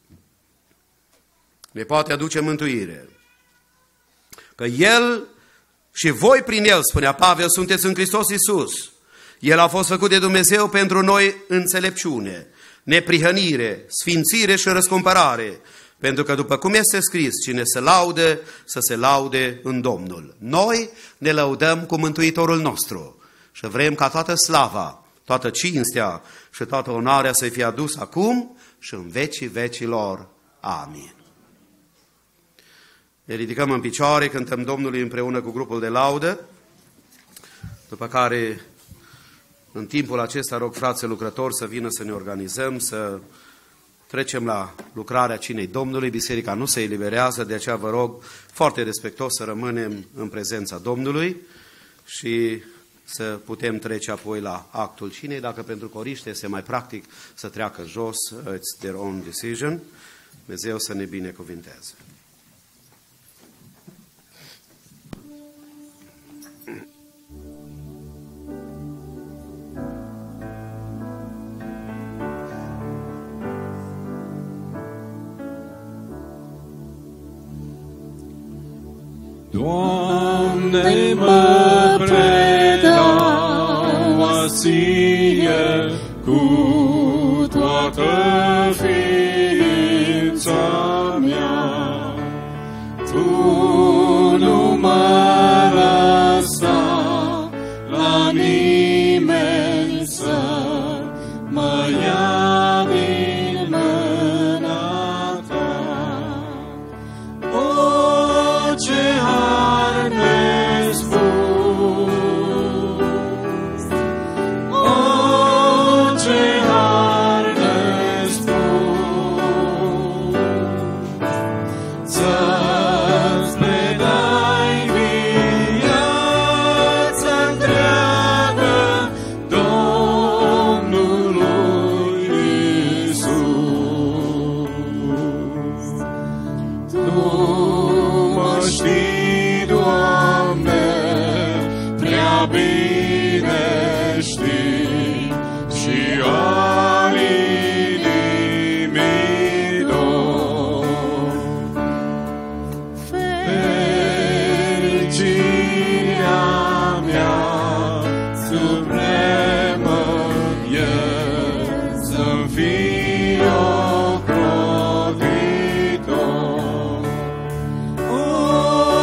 B: ne poate aduce mântuire. Că El și voi prin El, spunea Pavel, sunteți în Hristos Iisus. El a fost făcut de Dumnezeu pentru noi înțelepciune, neprihănire, sfințire și răscumpărare. Pentru că după cum este scris, cine se laudă, să se laude în Domnul. Noi ne lăudăm cu Mântuitorul nostru și vrem ca toată slava, toată cinstea și toată onoarea să fie adusă acum și în vecii vecilor. Amin. Ne ridicăm în picioare, cântăm Domnului împreună cu grupul de laudă, după care în timpul acesta rog frații lucrători să vină să ne organizăm, să trecem la lucrarea cinei Domnului. Biserica nu se eliberează, de aceea vă rog foarte respectos să rămânem în prezența Domnului și să putem trece apoi la actul cinei. Dacă pentru coriște este mai practic să treacă jos, it's their own decision. Dumnezeu să ne binecuvinteze.
A: Doamne, mă predau ție cu toată ființa mea. Tu nu mă lăsa la nimeni să mă ia din mâna ta. O, ce har nespus, o, ce har nespus, să-ți predai viața întreagă Domnului Iisus. Tu mă știi, Doamne, prea bine știi și al inimii dor. Fericirea mea supremă e să-mi fii ocrotitor. O,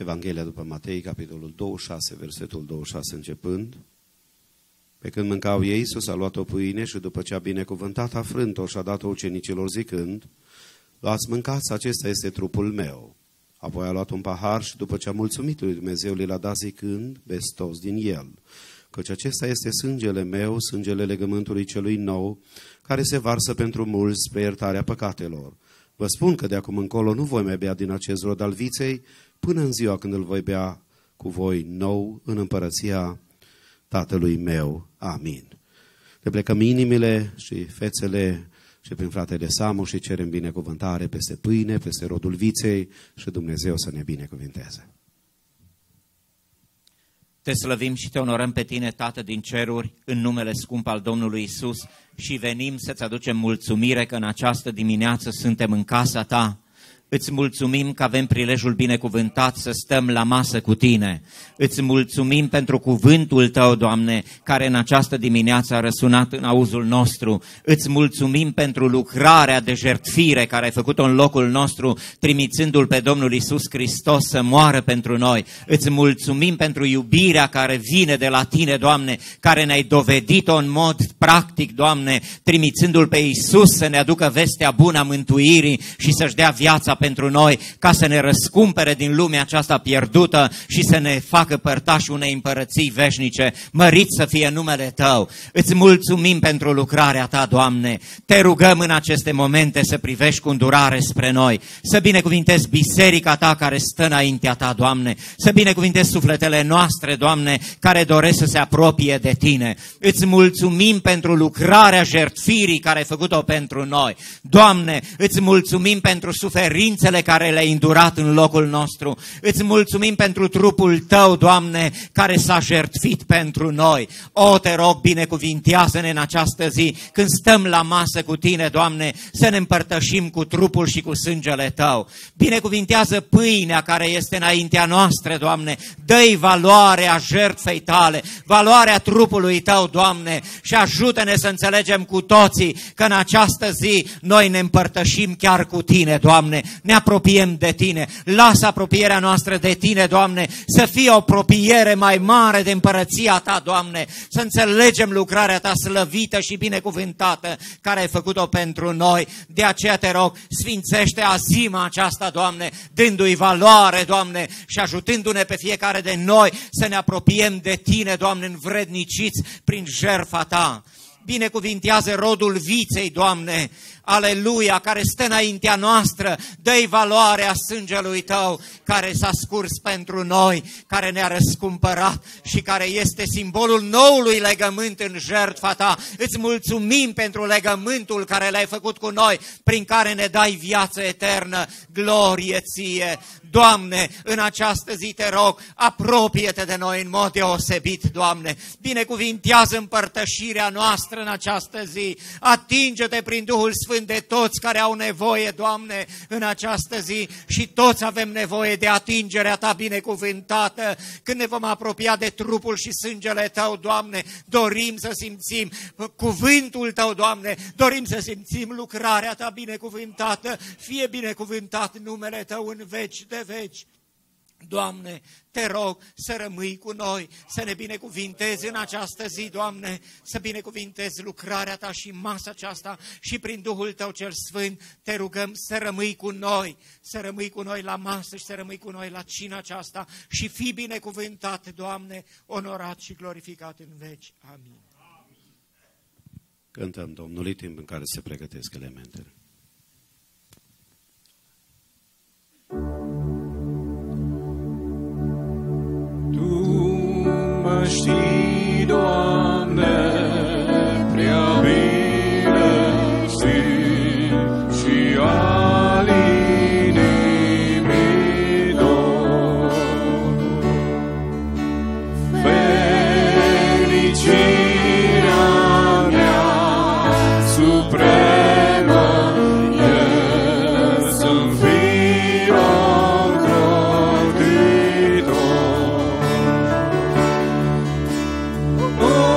B: Evanghelia după Matei, capitolul 26, versetul 26 începând. Pe când mâncau ei, Iisus a luat o pâine și după ce a binecuvântat, a frânt-o și a dat-o ucenicilor zicând: luați, mâncați, acesta este trupul meu. Apoi a luat un pahar și după ce a mulțumit lui Dumnezeu, li l-a dat zicând: beți toți din el, căci acesta este sângele meu, sângele legământului celui nou, care se varsă pentru mulți spre iertarea păcatelor. Vă spun că de acum încolo nu voi mai bea din acest rod al viței, până în ziua când îl voi bea cu voi nou în împărăția Tatălui meu. Amin. Ne plecăm inimile și fețele și prin fratele Samu și cerem binecuvântare peste pâine, peste rodul viței și Dumnezeu să ne binecuvinteze.
E: Te slăvim și te onorăm pe tine, Tată din ceruri, în numele scump al Domnului Isus și venim să-ți aducem mulțumire că în această dimineață suntem în casa ta. Îți mulțumim că avem prilejul binecuvântat să stăm la masă cu tine. Îți mulțumim pentru cuvântul tău, Doamne, care în această dimineață a răsunat în auzul nostru. Îți mulțumim pentru lucrarea de jertfire care ai făcut-o în locul nostru, trimițându-L pe Domnul Iisus Hristos să moară pentru noi. Îți mulțumim pentru iubirea care vine de la tine, Doamne, care ne-ai dovedit-o în mod practic, Doamne, trimițându-L pe Iisus să ne aducă vestea bună a mântuirii și să-și dea viața pentru noi, ca să ne răscumpere din lumea aceasta pierdută și să ne facă părtași unei împărății veșnice. Mărit să fie numele Tău. Îți mulțumim pentru lucrarea Ta, Doamne. Te rugăm în aceste momente să privești cu îndurare spre noi, să binecuvintezi biserica Ta care stă înaintea Ta, Doamne, să binecuvintezi sufletele noastre, Doamne, care doresc să se apropie de Tine. Îți mulțumim pentru lucrarea jertfirii care ai făcut-o pentru noi. Doamne, îți mulțumim pentru suferințele care le-ai îndurat în locul nostru. Îți mulțumim pentru trupul Tău, Doamne, care s-a jertfit pentru noi. O, te rog, binecuvintează-ne în această zi, când stăm la masă cu Tine, Doamne, să ne împărtășim cu trupul și cu sângele Tău. Binecuvintează pâinea care este înaintea noastră, Doamne. Dă-i valoarea jertfei Tale, valoarea trupului Tău, Doamne, și ajută-ne să înțelegem cu toții că în această zi noi ne împărtășim chiar cu Tine, Doamne. Ne apropiem de Tine. Lasă apropierea noastră de Tine, Doamne, să fie o apropiere mai mare de împărăția Ta, Doamne, să înțelegem lucrarea Ta slăvită și binecuvântată care ai făcut-o pentru noi. De aceea te rog, sfințește azima aceasta, Doamne, dându-i valoare, Doamne, și ajutându-ne pe fiecare de noi să ne apropiem de Tine, Doamne, învredniciți prin jertfa Ta. Binecuvintează rodul viței, Doamne, aleluia, care stă înaintea noastră. Dă-i valoarea sângelui Tău care s-a scurs pentru noi, care ne-a răscumpărat și care este simbolul noului legământ în jertfa Ta. Îți mulțumim pentru legământul care l-ai făcut cu noi, prin care ne dai viață eternă. Glorie Ție! Doamne, în această zi te rog, apropie-te de noi în mod deosebit, Doamne. Binecuvintează împărtășirea noastră în această zi. Atinge-te prin Duhul Sfânt de toți care au nevoie, Doamne, în această zi, și toți avem nevoie de atingerea Ta binecuvântată. Când ne vom apropia de trupul și sângele Tău, Doamne, dorim să simțim cuvântul Tău, Doamne, dorim să simțim lucrarea Ta binecuvântată. Fie binecuvântat numele Tău în veci de veci. Doamne, te rog să rămâi cu noi, să ne binecuvintezi în această zi, Doamne, să binecuvintezi lucrarea Ta și masa aceasta și prin Duhul Tău cel Sfânt te rugăm să rămâi cu noi, să rămâi cu noi la masă și să rămâi cu noi la cina aceasta și fii binecuvântat, Doamne, onorat și glorificat în veci. Amin.
B: Cântăm Domnului timp în care se pregătesc elementele.
A: Mă știi, Doamne, prea bine și al inimii dor. Fericirea mea supremă e să-mi fii ocrotitor.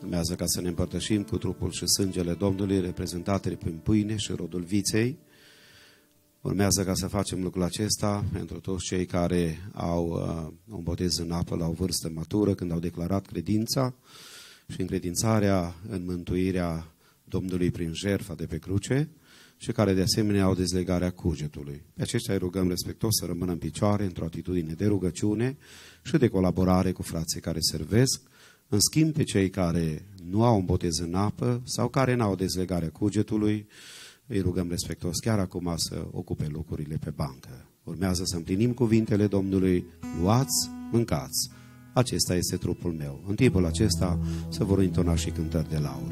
B: Urmează ca să ne împărtășim cu trupul și sângele Domnului, reprezentate prin pâine și rodul viței. Urmează ca să facem lucrul acesta pentru toți cei care au un botez în apă la o vârstă matură, când au declarat credința și încredințarea în mântuirea Domnului prin jertfa de pe cruce și care de asemenea au dezlegarea cugetului. Pe aceștia îi rugăm respectos să rămână în picioare într-o atitudine de rugăciune și de colaborare cu frații care servesc. În schimb, pe cei care nu au un botez în apă sau care n-au dezlegarea cugetului, îi rugăm respectos chiar acum să ocupe locurile pe bancă. Urmează să împlinim cuvintele Domnului: luați, mâncați, acesta este trupul meu. În timpul acesta se vor intona și cântări de laudă.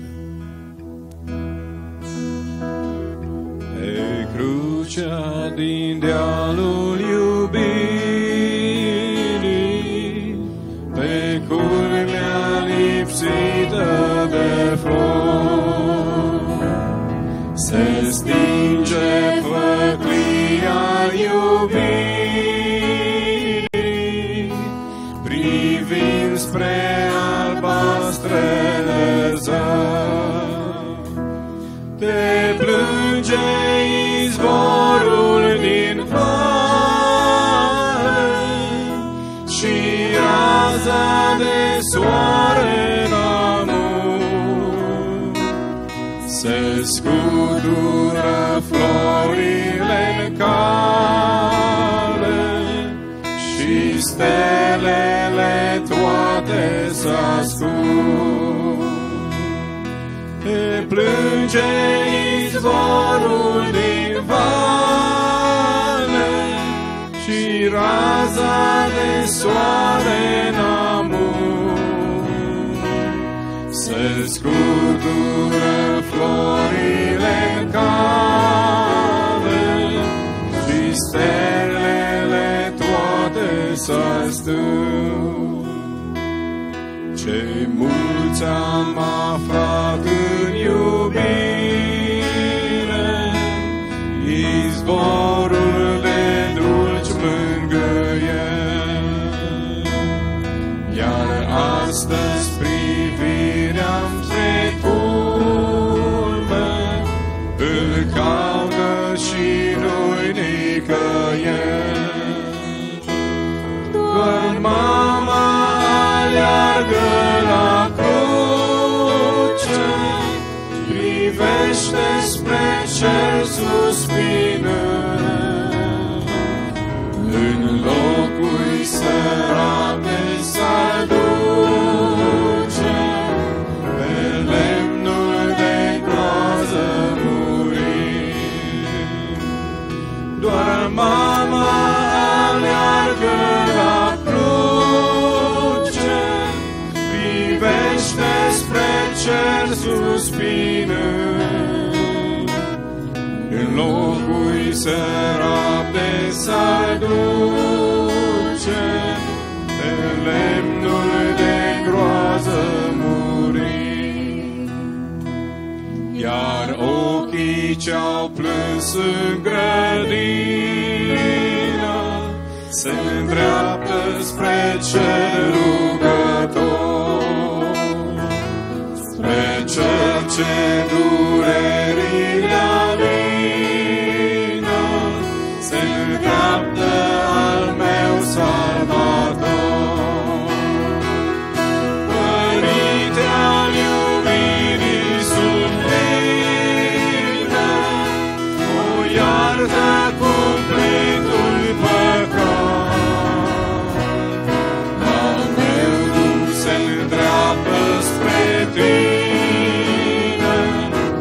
A: Pe crucea din dealul iubirii, pe culmea lipsită de flori, se stinge făclia iubirii, privind spre albastrele zări. Te plânge izvorul din vale și raza de soare în amur. Se scutură florile în cale și stelele toate s-ascund. Te plânge izvorul din vale și raza de soare în amur. Se scutură florile în cale și stelele toate s-ascund. Cei mulți am aflat în iubire izvorul de dulci mângâieri, iar astăzi privirea-mi treculmă îl caută și nu-i nicăieri. Doar mama aleargă la cruce, privește spre cer suspinând. În locul sărac de s-ar duce, pe lemnul de groază murit. Doar mama aleargă la cruce, privește spre cer suspinând. În locul sărac de s-ar duce, pe lemnul de groază murit. Iar ochii ce-au plâns în grădină se îndreaptă spre cer rugător, spre Cel ce durerile alină, se îndreaptă al meu Salvator. Părinte al iubirii supreme, o iartă cumplitul păcat. Al meu drum se îndreaptă spre tine,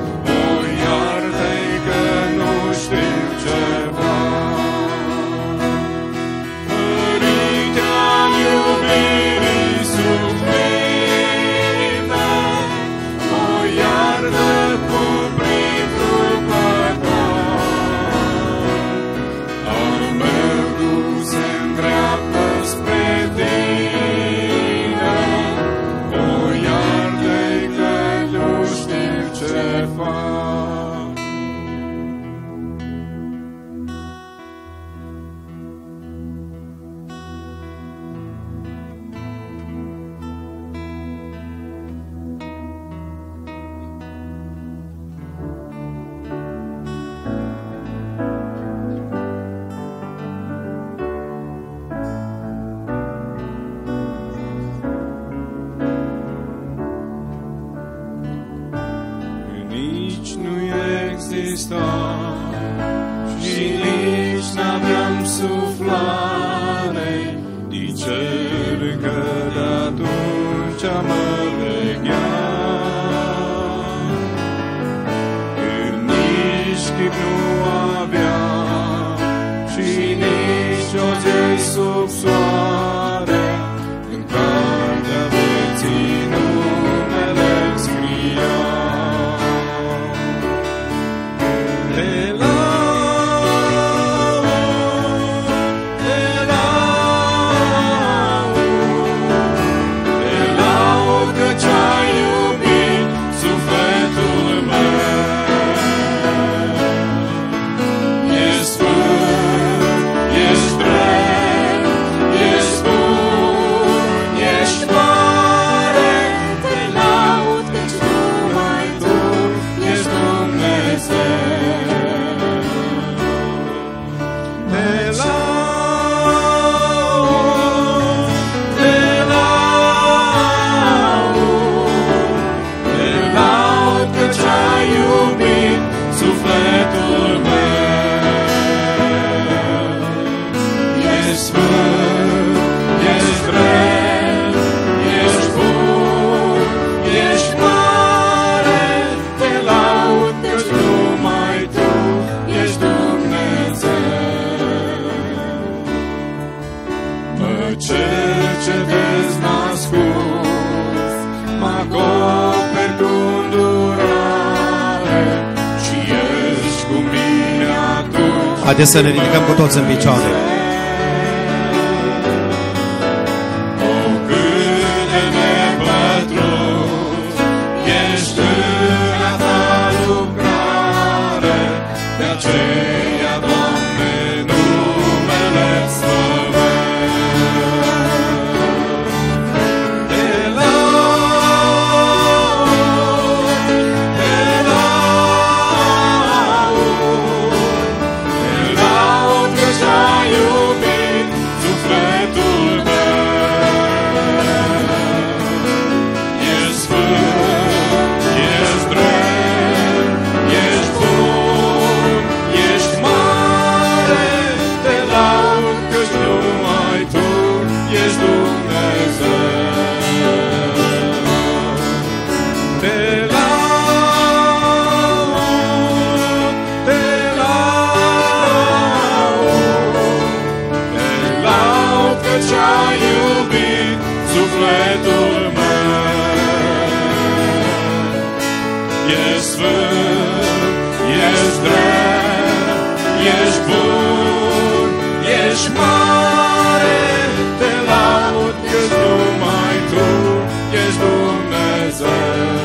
A: Hristos și nici n-aveam suflare din cer, că de-atunci mă legea. Când nici chip nu aveam și nici o zi sub soare, în cartea vieții numele scria. Te laud că ce-ai iubit sufletul meu. Ești sfânt, ești drept, ești bun, ești mare. Te laud căci numai Tu ești Dumnezeu. Te laud, te laud că ce-ai iubit sufletul meu. Ești sfânt, ești drept, ești bun, ești mare. Te laud căci numai Tu ești Dumnezeu. Mă cercetezi n-ascuns, mă acoperi cu îndurare și ești cu mine atunci.
B: Haideți să ne ridicăm cu toți în picioare.
A: O, cât de nepătruns ești în a Ta lucrare, de aceea, Doamne, numele-Ți slăvesc. Te laud, te laud că ce-ai iubit sufletul meu. Ești sfânt, ești drept, ești bun, ești mare. Te laud căci numai Tu ești Dumnezeu. Te laud, te laud că ce-ai iubit sufletul meu. Ești sfânt, ești drept, ești bun, ești mare. Te laud căci numai Tu ești Dumnezeu.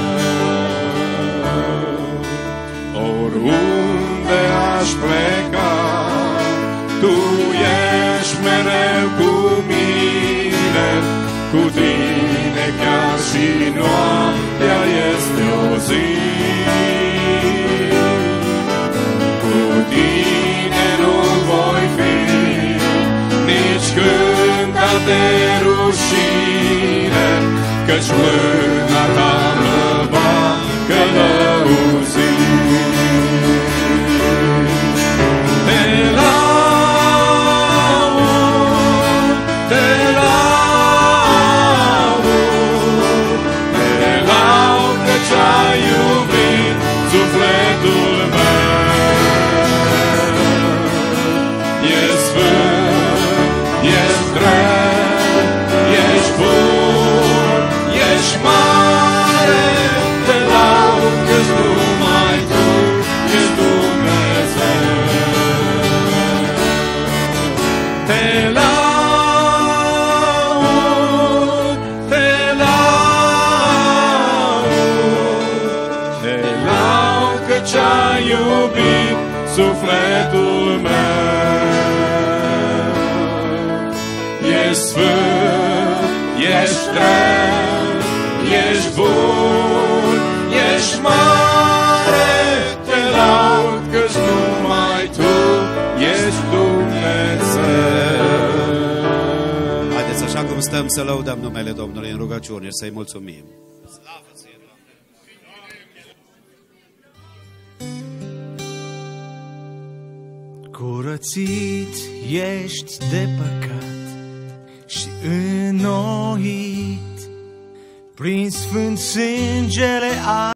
A: Oriunde aș pleca, Tu ești mereu cu mine. Cu Tine chiar și noaptea este o zi. Cu Tine nu voi fi nici cântat de rușine, căci mâna Ta mă va călăuzi. Te laud, te laud, te laud că ce-ai iubit sufletul meu. Ești sfânt, ești drept, ești bun, ești mare. Te laud căci numai Tu ești Dumnezeu. Te laud, te laud că ce-ai iubit sufletul meu. Ești sfânt, ești drept, ești bun, ești mare. Te laud căci numai Tu ești Dumnezeu.
B: Haideți așa cum stăm să lăudăm numele Domnului în rugăciune și să-i mulțumim. Slavă ție, Doamne!
A: curățit ești de păcat și înnoit prin sfânt sângele